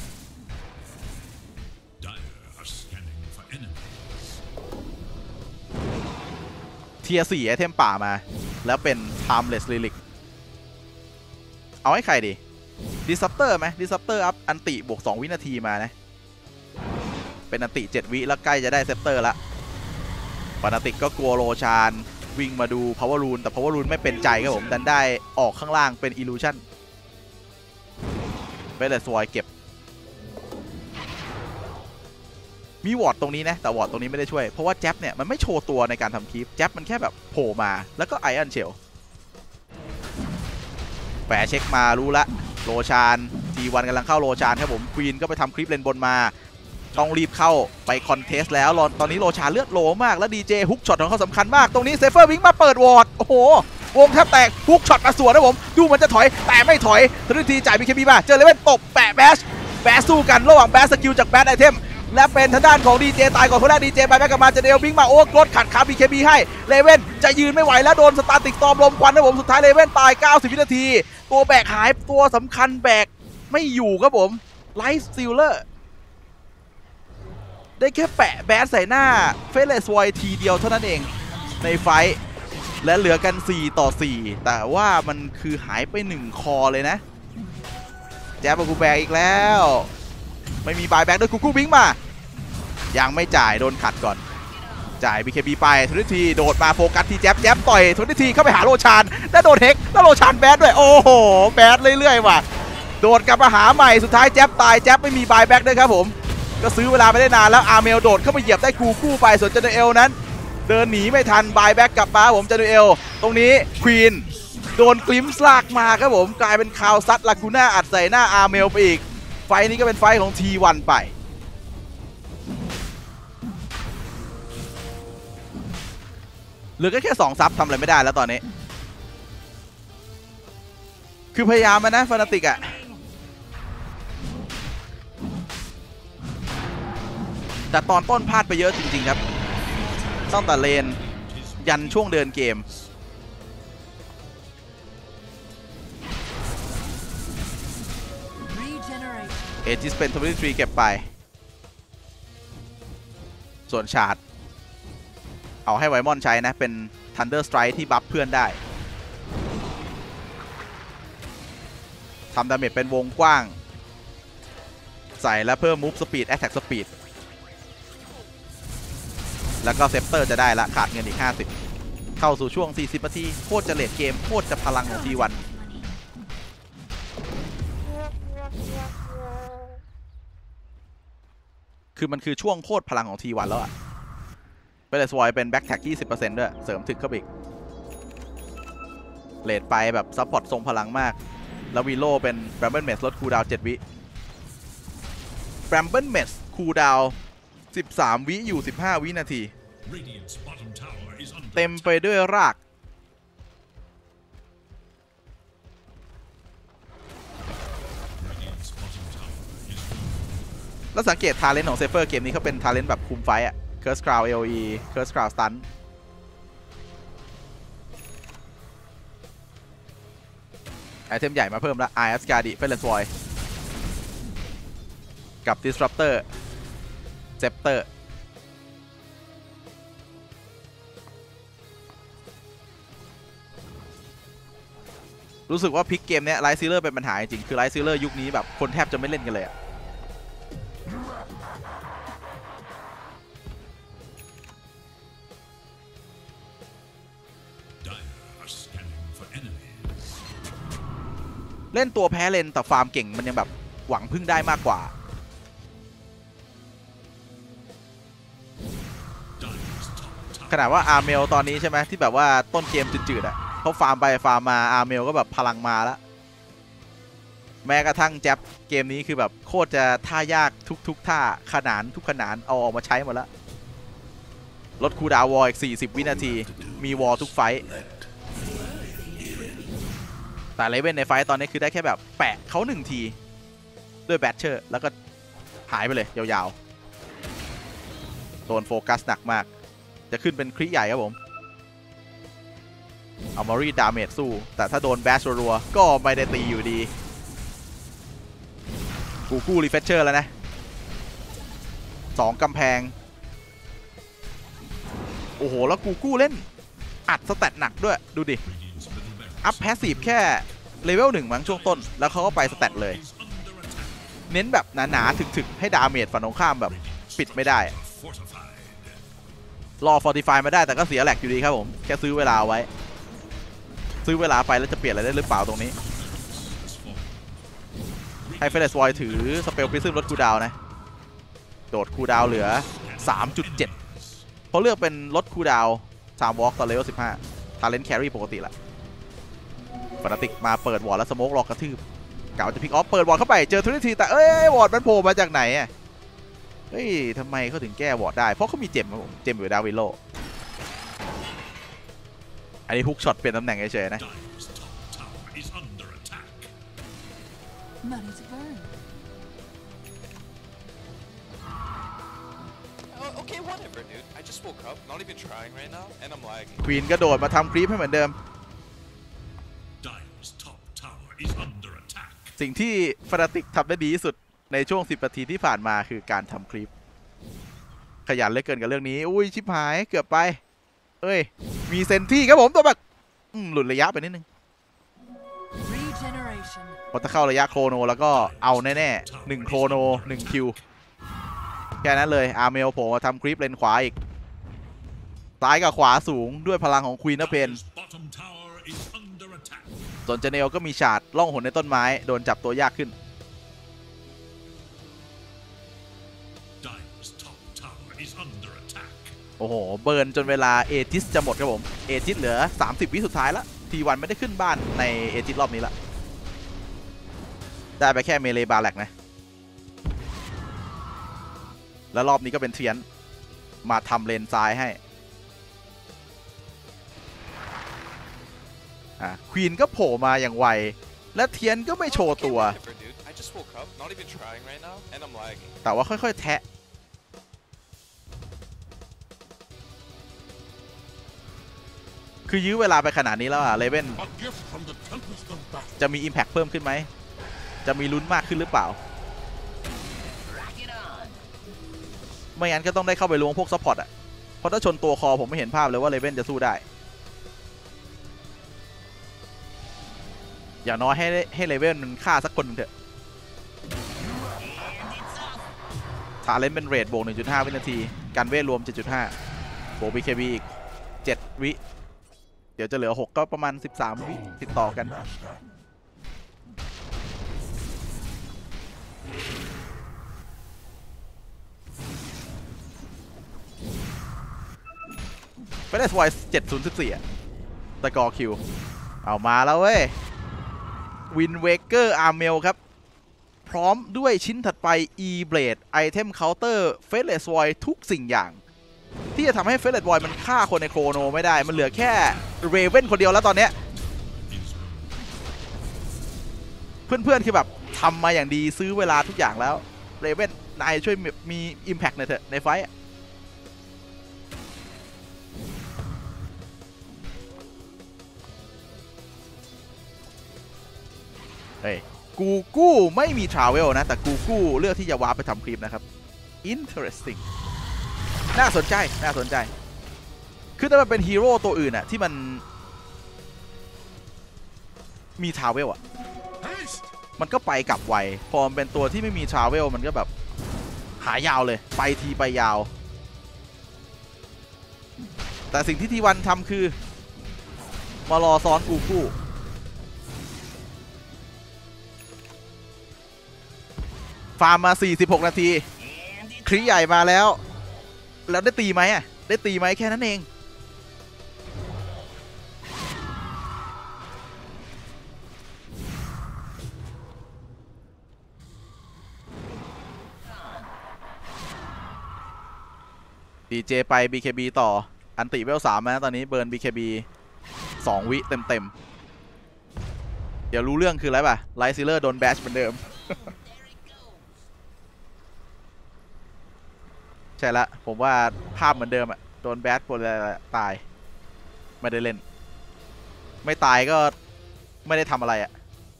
เทียร์สี่ไอเทมป่ามาแล้วเป็น Timeless Relic เอาให้ใครดี Disruptor ไหม Disruptor อัพอันติบวกสองวินาทีมานะเป็นอันติเจ็ดวิแล้วใกล้จะได้เซปเตอร์ละฟานาติกก็กลัวโลชานวิ่งมาดู Power Rune แต่ Power Rune ไม่เป็นใจครับผมดันได้ออกข้างล่างเป็น Illusion ไปเลยสวยเก็บมีวอร์ดตรงนี้นะแต่วอร์ดตรงนี้ไม่ได้ช่วยเพราะว่าแจ๊บเนี่ยมันไม่โชว์ตัวในการทำคลิปแจ๊บมันแค่แบบโผล่มาแล้วก็ไอออนเชลแฝงเช็คมารู้ละโลชาน ที วัน กำลังเข้าโลชานครับผมควีนก็ไปทำคลิปเลนบนมาต้องรีบเข้าไปคอนเทสต์แล้วตอนนี้โลชานเลือดโลมากแล้วดีเจฮุกช็อตของเขาสำคัญมากตรงนี้เซฟเฟอร์วิงมาเปิดวอร์ดโอ้โหวงแทบแตกฮุกช็อตมาสวนนะผมดูมันจะถอยแต่ไม่ถอยทันทีจ่าย บี เค บี มาเจอเลเว่นตบแปะแบชแบชสู้กันระหว่างแบชสกิลจากแบชไอเทมและเป็นทางด้านของดีเจตายก่อนคนแรกดีเจไปแบ็กกลับมาจะเดลบิงมาโอ้กรดขัดขา บี เค บี ให้เลเว่นจะยืนไม่ไหวแล้วโดนสตาร์ติกตอมลมควันนะผมสุดท้ายเลเว่นตายเก้าสิบวินาทีตัวแบกหายตัวสำคัญแบกไม่อยู่ครับผมไลท์ซิลเลอร์ได้แค่แปะแบสใส่หน้าเฟเลสไวทีเดียวเท่านั้นเองในไฟท์และเหลือกันสี่ต่อสี่แต่ว่ามันคือหายไปหนึ่งคอเลยนะแจ๊บกูแบกอีกแล้วไม่มีบายแบ็กด้วยกูกูบิงมายังไม่จ่ายโดนขัดก่อนจ่าย บี เค บี ไปทุนทีโดดมาโฟกัสที่แจ๊บแจ๊บต่อยทุนทีเข้าไปหาโลชานแล้วโดนเฮกแล้วโลชานแบดด้วยโอ้โหแบดเรื่อยๆว่ะโดดกลับมาหาใหม่สุดท้ายแจ๊บตายแจ๊บไม่มีบายแบ็กด้วยครับผมก็ซื้อเวลาไปได้นานแล้วอาร์เมลโดดเข้าไปเหยียบได้กูกู้ไปส่วนเจเนเอลนั้นเดินหนีไม่ทันบายแบ็กกลับมาผมเจเนเอลตรงนี้ควีนโดนกลิมส์ลากมาครับผมกลายเป็นคาวซัดลากูน่าอัดใส่หน้าอาร์เมลไปอีกไฟนี้ก็เป็นไฟของ ที วัน ไปเหลือแค่สองซับทำอะไรไม่ได้แล้วตอนนี้คือพยายามมานะฟานาติกอะแต่ตอนต้นพลาดไปเยอะจริงๆครับตั้งแต่เลนยันช่วงเดินเกมเอจิสเป็นทวิตทรีเก็บไปส่วนชาร์ดเอาให้ไวมอนใช้นะเป็น Thunder Strike ที่บัฟเพื่อนได้ทำดาเมจเป็นวงกว้างใส่แล้วเพิ่ม Move Speed Attack Speed แล้วก็เซปเตอร์จะได้ละขาดเงินอีกห้าสิบเข้าสู่ช่วงสี่สิบนาทีโคตรจะเลดเกมโคตรจะพลังของ ที วัน คือมันคือช่วงโคตรพลังของ ที วัน แล้วอะเบลสวอยเป็นแบ็กแท็ก ยี่สิบเปอร์เซ็นต์ ด้วยเสริมถึกเข้าไปอีกเลดไปแบบซัพพอร์ตทรงพลังมากแล้ววีโลเป็นแบมเบิลเมสลดคูลดาวน์เจ็ดวิแบมเบิลเมสคูลดาวน์สิบสามวิอยู่สิบห้าวินาทีเต็มไปด้วยรากแล้วสังเกตทาเลนต์ของเซฟเฟอร์เกมนี้เขาเป็นทาเลนต์แบบคุมไฟอะ Curse Crown เอ โอ อี Curse Crown Stun ไอเทมใหญ่มาเพิ่มแล้ว Eye of Skadi Fearless Void กับ Disruptor Scepter รู้สึกว่าพิกเกมเนี้ยไลท์ซีเลอร์เป็นปัญหาจริงคือไลท์ซีเลอร์ยุคนี้แบบคนแทบจะไม่เล่นกันเลยอะ เล่นตัวแพ้เลนแต่ฟาร์มเก่งมันยังแบบหวังพึ่งได้มากกว่าขนาดว่าอาร์เมลตอนนี้ใช่ไหมที่แบบว่าต้นเกมจืดๆอ่ะเขาฟาร์มไปฟาร์มมาอาร์เมลก็แบบพลังมาแล้วแม้กระทั่งแจ็บเกมนี้คือแบบโคตรจะท่ายากทุกๆท่าขนานทุกขนานเอาออกมาใช้หมดแล้วลดคูลดาวน์วอลอีกสี่สิบวินาทีมีวอลทุกไฟท์แต่เลเว่นในไฟตอนนี้คือได้แค่แบบแปะเขาหนึ่งทีด้วยแบทเชอร์แล้วก็หายไปเลยยาวๆโดนโฟกัสหนักมากจะขึ้นเป็นคริใหญ่ครับผมเอามารีดาเมจสู้แต่ถ้าโดนแบชรัวๆก็ไม่ได้ตีอยู่ดีกูกู้รีเฟชเชอร์แล้วนะสองกำแพงโอ้โหแล้วกูกู้เล่นอัดสแตทหนักด้วยดูดิอัพแพสซีฟแค่เลเวลหนึ่งมั้งช่วงต้นแล้วเขาก็ไปสแตทเลยเน้นแบบหนาๆถึกๆให้ดาเมจฝั่งตรงข้ามแบบปิดไม่ได้รอฟอร์ติฟายมาได้แต่ก็เสียแหลกอยู่ดีครับผมแค่ซื้อเวลาไว้ซื้อเวลาไปแล้วจะเปลี่ยนอะไรได้หรือเปล่าตรงนี้ให้เฟรชวอยถือสเปลพริซึมลดคูลดาวน์นะโดดคูลดาวน์เหลือ สามจุดเจ็ด เขาเลือกเป็นลดคูลดาวน์สามวอล์กตอนเลเวลสิบห้าทาเลนต์แครี่ปกติแหละฟานาติกมาเปิดวอร์ดแล้วสโมกรอกระทืบกล่าวจะพิกออฟเปิดวอร์ดเข้าไปเจอทุกทีแต่เอ้ยวอร์ดมันโผล่มาจากไหนอ่ะเฮ้ยทำไมเขาถึงแก้วอร์ดได้เพราะเขามีเจมครับผมเจมอยู่ดาวิโลอันนี้ฮุกช็อตเปลี่ยนตำแหน่งเฉยๆนะ Money to burn. Oh, okay, whatever, dude. I just woke up, not even trying right now, and I'm lagging. ควีนกระโดดมาทำครีปให้เหมือนเดิม Dire's top tower is under attack. สิ่งที่ฟานาติกทำได้ดีที่สุดในช่วงสิบนาทีที่ผ่านมาคือการทำคลิปขยันเหลือเกินกับเรื่องนี้อุ้ยชิบหายเกือบไปเอ้ยมีเซนที่ครับผมตัวแบบหลุดระยะไปนิดนึง Regeneration. พอถ้าเข้าระยะโครโนแล้วก็เอาแน่ๆหนึ่งโครโนหนึ่งคิวแค่นั้นเลยอาร์เมลโผล่มาทำคลิปเลนขวาอีกซ้ายกับขวาสูงด้วยพลังของควีนเพน Bottom tower is under attack. ส่วนเจเนลก็มีฉาดล่องหนในต้นไม้โดนจับตัวยากขึ้น Dire's top tower is under attack. โอ้โหเบิร์นจนเวลาเอจิสจะหมดครับผมเอจิสเหลือสามสิบวิสุดท้ายแล้วทีวันไม่ได้ขึ้นบ้านในเอจิสรอบนี้ละได้ไปแค่เมเลบาแลกนะแล้วรอบนี้ก็เป็นเทียนมาทำเลนซ้ายให้อ่ะควีนก็โผล่มาอย่างไวและเทียนก็ไม่โชว์ Okay, ตัว whatever, dude. I just woke up, not even trying right now, and I'm lagging. แต่ว่าค่อยๆแทะคือยื้อเวลาไปขนาดนี้แล้วอะเลเว่น A gift from the tempest of battle. จะมี Impact เพิ่มขึ้นไหมจะมีลุ้นมากขึ้นหรือเปล่าไม่งั้นก็ต้องได้เข้าไปล้วงพวกซัพพอร์ตอะเพราะถ้าชนตัวคอผมไม่เห็นภาพเลยว่าเลเว่นจะสู้ได้อย่างน้อยให้ให้เลเว่นมันฆ่าสักคนนึงเถอะทาเลนต์เป็นเรทบวก หนึ่งจุดห้า วินาทีการเวทรวม เจ็ดจุดห้า บวก บี เค บี อีก เจ็ด วิเดี๋ยวจะเหลือ หก ก็ประมาณ สิบสาม วิติดต่อกันไปได้สวายเจ็ดศูนย์สี่อะตะกอคิวเอามาแล้วเว้ยวินเวเกอร์อาร์เมลครับพร้อมด้วยชิ้นถัดไป E-Blade ไอเทมเคาน์เตอร์เฟสเลสวอยทุกสิ่งอย่างที่จะทำให้เฟสเลสวอยมันฆ่าคนในโครโนไม่ได้มันเหลือแค่เรเว่นคนเดียวแล้วตอนเนี้ยเพื่อนๆคือแบบทำมาอย่างดีซื้อเวลาทุกอย่างแล้วเรเว่นนายช่วยมี Impact หน่อยเถอะในไฟท์เฮ้ยกูกู้ไม่มี Travel นะแต่กูกู้เลือกที่จะวาร์ปไปทำคลิปนะครับ Interesting น่าสนใจน่าสนใจคือถ้ามันเป็นฮีโร่ตัวอื่นอะที่มันมี Travel อะมันก็ไปกลับไวพอมันเป็นตัวที่ไม่มี Travel มันก็แบบหายาวเลยไปทีไปยาวแต่สิ่งที่ทีวันทำคือมารอซ้อนกูกู้ฟาร์มมาสี่สิบหกนาทีครีใหญ่มาแล้วแล้วได้ตีไหมอ่ะได้ตีไหมแค่นั้นเองดีเจไป บี เค บี ต่ออันติเวลสามนะตอนนี้เบิร์น บี เค บี สองวิเต็มเต็มเดี๋ยวรู้เรื่องคืออะไรป่ะไลท์ซิลเลอร์โดนแบชเหมือนเดิม ใช่ละผมว่าภาพเหมือนเดิมอะโดนแบชปนอะไรตายไม่ได้เล่นไม่ตายก็ไม่ได้ทำอะไรอะ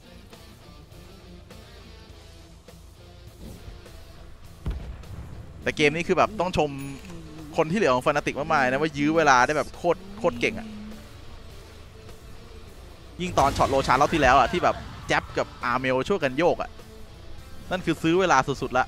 แต่เกมนี้คือแบบต้องชมคนที่เหลือของฟานาติกมากๆนะว่ายื้อเวลาได้แบบโคตรโคตรเก่งอะยิ่งตอนช็อตโลชาร์รอบที่แล้วอะที่แบบแจ๊บกับอาร์เมลช่วยกันโยกอะนั่นคือซื้อเวลาสุดๆละ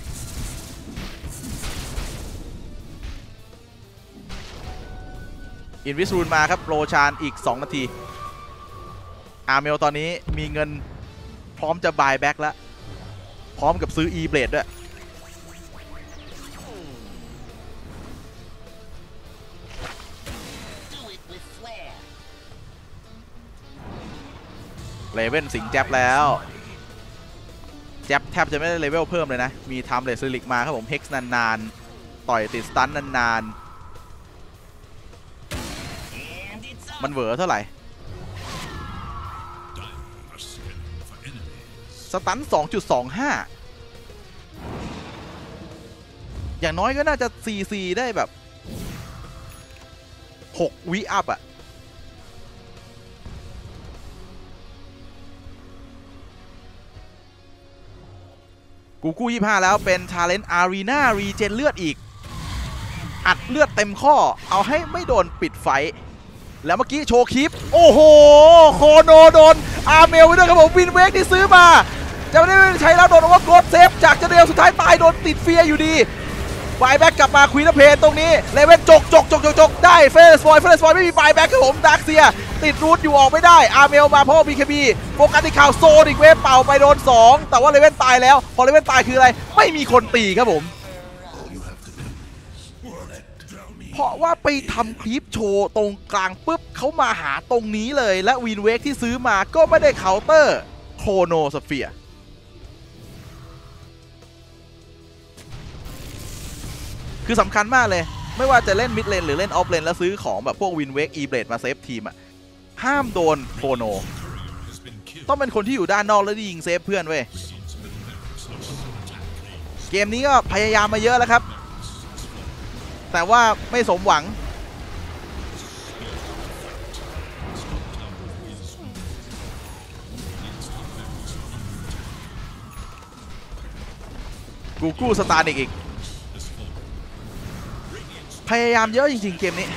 อินวิสรูนมาครับโรชานอีกสองนาทีอาร์เมลตอนนี้มีเงินพร้อมจะบายแบ็กแล้วพร้อมกับซื้อ E Blade ด้วยเลเว่นสิงแจ๊บแล้วแจ๊บแทบจะไม่ได้เลเวลเพิ่มเลยนะมีทำเลสลิกมาครับผมเฮกซ์นานๆต่อยติดสตันนานๆมันเหวอเท่าไหร่สตัน สองจุดสองห้า อย่างน้อยก็น่าจะ ซี ซี ได้แบบหกวิอัพอะกูกู้ยี่สิบห้าแล้วเป็น Talent Arena Regen เลือดอีกอัดเลือดเต็มข้อเอาให้ไม่โดนปิดไฟแล้วเมื่อกี้โชว์คลิปโอ้โหโคโนโดนอาร์เมลไปด้วยครับผมวินเวกที่ซื้อมาจะไม่ได้ใช้แล้วโดนว่าโกดเซฟจากเจเดลสุดท้ายตายโดนติดเฟียอยู่ดีบายแบ็กกลับมาควีนเพนตรงนี้เลเว่นจกจกจกจกจกได้เฟสบอยเฟสบอยไม่มีบายแบ็กครับผมดาร์คเซียติดรูทอยู่ออกไม่ได้อาร์เมลมาเพราะ บี เค บี โฟกัสที่ข่าวโซนิกเวฟเป่าไปโดนสองแต่ว่าเลเว่นตายแล้วพอเลเว่นตายคืออะไรไม่มีคนตีครับผมเพราะว่าไปทำคลิปโชว์ตรงกลางปุ๊บเขามาหาตรงนี้เลยและวินเวกที่ซื้อมาก็ไม่ได้เคาน์เตอร์โคโนสเฟียร์คือสำคัญมากเลยไม่ว่าจะเล่นมิดเลนหรือเล่นออฟเลนแล้วซื้อของแบบพวกวินเวกอีเบลดมาเซฟทีมอ่ะห้ามโดนโคโนต้องเป็นคนที่อยู่ด้านนอกแล้วยิงเซฟเพื่อนเว้ยเกมนี้ก็พยายามมาเยอะแล้วครับแต่ว่าไม่สมหวังกูกู้สตาร์นิกอีกพยายามเยอะจริงๆเกมนี้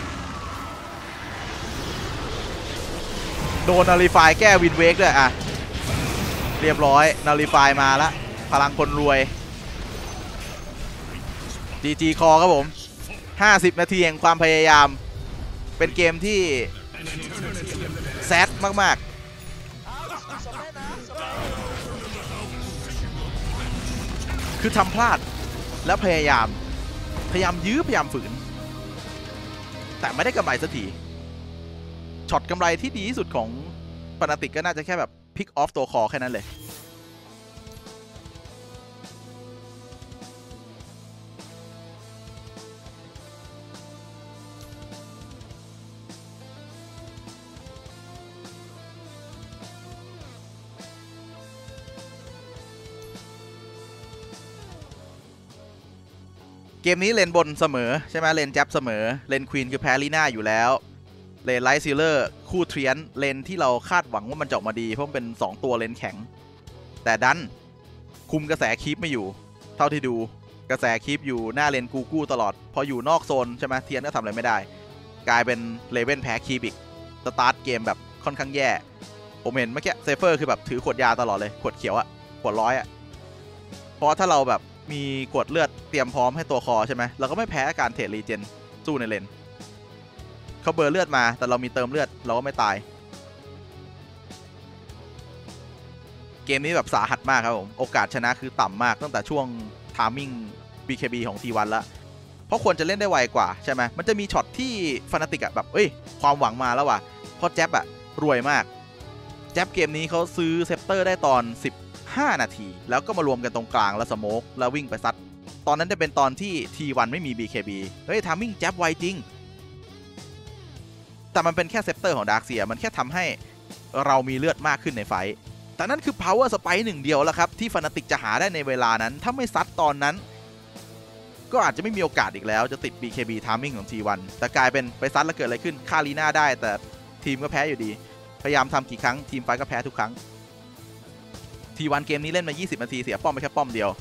โดนนาริฟายแก้วินเวกด้วยอ่ะเรียบร้อยนาริฟายมาแล้วพลังคนรวย จี จี คอครับผมห้าสิบนาทีแห่งความพยายามเป็นเกมที่แซดมากๆคือทำพลาดแล้วพยายามพยายามยื้อพยายามฝืนแต่ไม่ได้กำไรสักทีช็อตกำไรที่ดีที่สุดของฟานาติกก็น่าจะแค่แบบพิกออฟตัวคอแค่นั้นเลยเกมนี้เลนบนเสมอใช่ไหมเลนแจ็บเสมอเลนควีนคือแพ้ลีน่าอยู่แล้วเลนไลท์ซีเลอร์คู่เทรียนเลนที่เราคาดหวังว่ามันจะออกมาดีเพราะมันเป็นสองตัวเลนแข็งแต่ดันคุมกระแสคีปไม่อยู่เท่าที่ดูกระแสคีปอยู่หน้าเลนกูกู้ตลอดพออยู่นอกโซนใช่ไหมเทียนก็ทำอะไรไม่ได้กลายเป็นเลเว่นแพ้คีปอีกสตาร์ทเกมแบบค่อนข้างแย่ผมเห็นเมื่อกี้เซฟเฟอร์คือแบบถือขวดยาตลอดเลยขวดเขียวอะขวดร้อยอะเพราะถ้าเราแบบมีกดเลือดเตรียมพร้อมให้ตัวคอใช่ไหมเราก็ไม่แพ้การเทรดรีเจนสู้ในเลนเขาเบอร์เลือดมาแต่เรามีเติมเลือดเราก็ไม่ตายเกมนี้แบบสาหัสมากครับผมโอกาสชนะคือต่ำมากตั้งแต่ช่วงทามมิ่ง บี เค บี ของ ที วัน แล้วเพราะควรจะเล่นได้ไวกว่าใช่ไหมมันจะมีช็อตที่ฟานาติกอะแบบเอ้ยความหวังมาแล้วว่ะเพราะแจ๊บอะรวยมากแจ๊บเกมนี้เขาซื้อเซปเตอร์ได้ตอนสิบห้านาทีแล้วก็มารวมกันตรงกลางแล้วสโมกแล้ววิ่งไปซัดตอนนั้นจะเป็นตอนที่ ที วัน ไม่มี บี เค บี เฮ้ยทามมิ่งแจ๊บไวจริงแต่มันเป็นแค่เซปเตอร์ของดาร์กเซียมันแค่ทำให้เรามีเลือดมากขึ้นในไฟท์แต่นั่นคือ power spike หนึ่งเดียวแล้วครับที่ฟานาติกจะหาได้ในเวลานั้นถ้าไม่ซัดตอนนั้นก็อาจจะไม่มีโอกาสอีกแล้วจะติด บี เค บี timing ของ ที วัน แต่กลายเป็นไปซัดแล้วเกิดอะไรขึ้นฆ่าลีน่าได้แต่ทีมก็แพ้อยู่ดีพยายามทำกี่ครั้งทีมไฟก็แพ้ทุกครั้ง ที วัน เกมนี้เล่นมายี่สิบนาทีเสียป้อมไปแค่ป้อมเดียว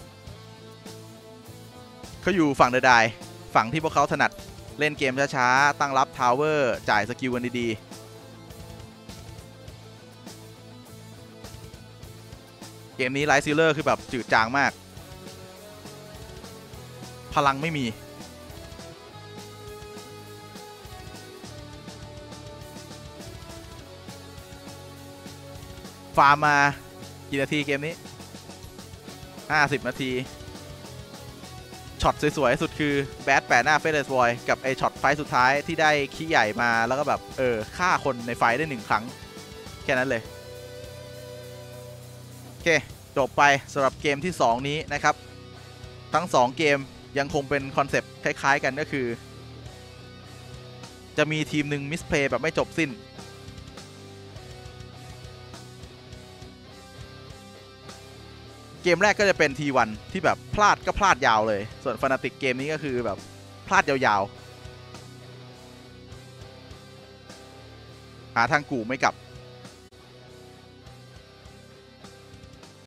เขาอยู่ฝั่งเดอะไดฝั่งที่พวกเขาถนัดเล่นเกมช้าๆตั้งรับทาวเวอร์จ่ายสกิลกันดีๆเกมนี้ไลท์ซีเลอร์คือแบบจืดจางมากพลังไม่มีฟาร์มมากี่นาทีเกมนี้ห้าสิบนาทีช็อตสวยๆสุดคือแบดแปะหน้าเฟสเลสบอยกับไอช็อตไฟสุดท้ายที่ได้ขี้ใหญ่มาแล้วก็แบบเออฆ่าคนในไฟได้หนึ่งครั้งแค่นั้นเลยโอเคจบไปสำหรับเกมที่สองนี้นะครับทั้งสองเกมยังคงเป็นคอนเซปต์คล้ายๆกันก็คือจะมีทีมหนึ่งมิสเพลย์แบบไม่จบสิ้นเกมแรกก็จะเป็น ที วัน ที่แบบพลาดก็พลาดยาวเลยส่วนฟานาติกเกมนี้ก็คือแบบพลาดยาวๆหาทางกู่ไม่กลับ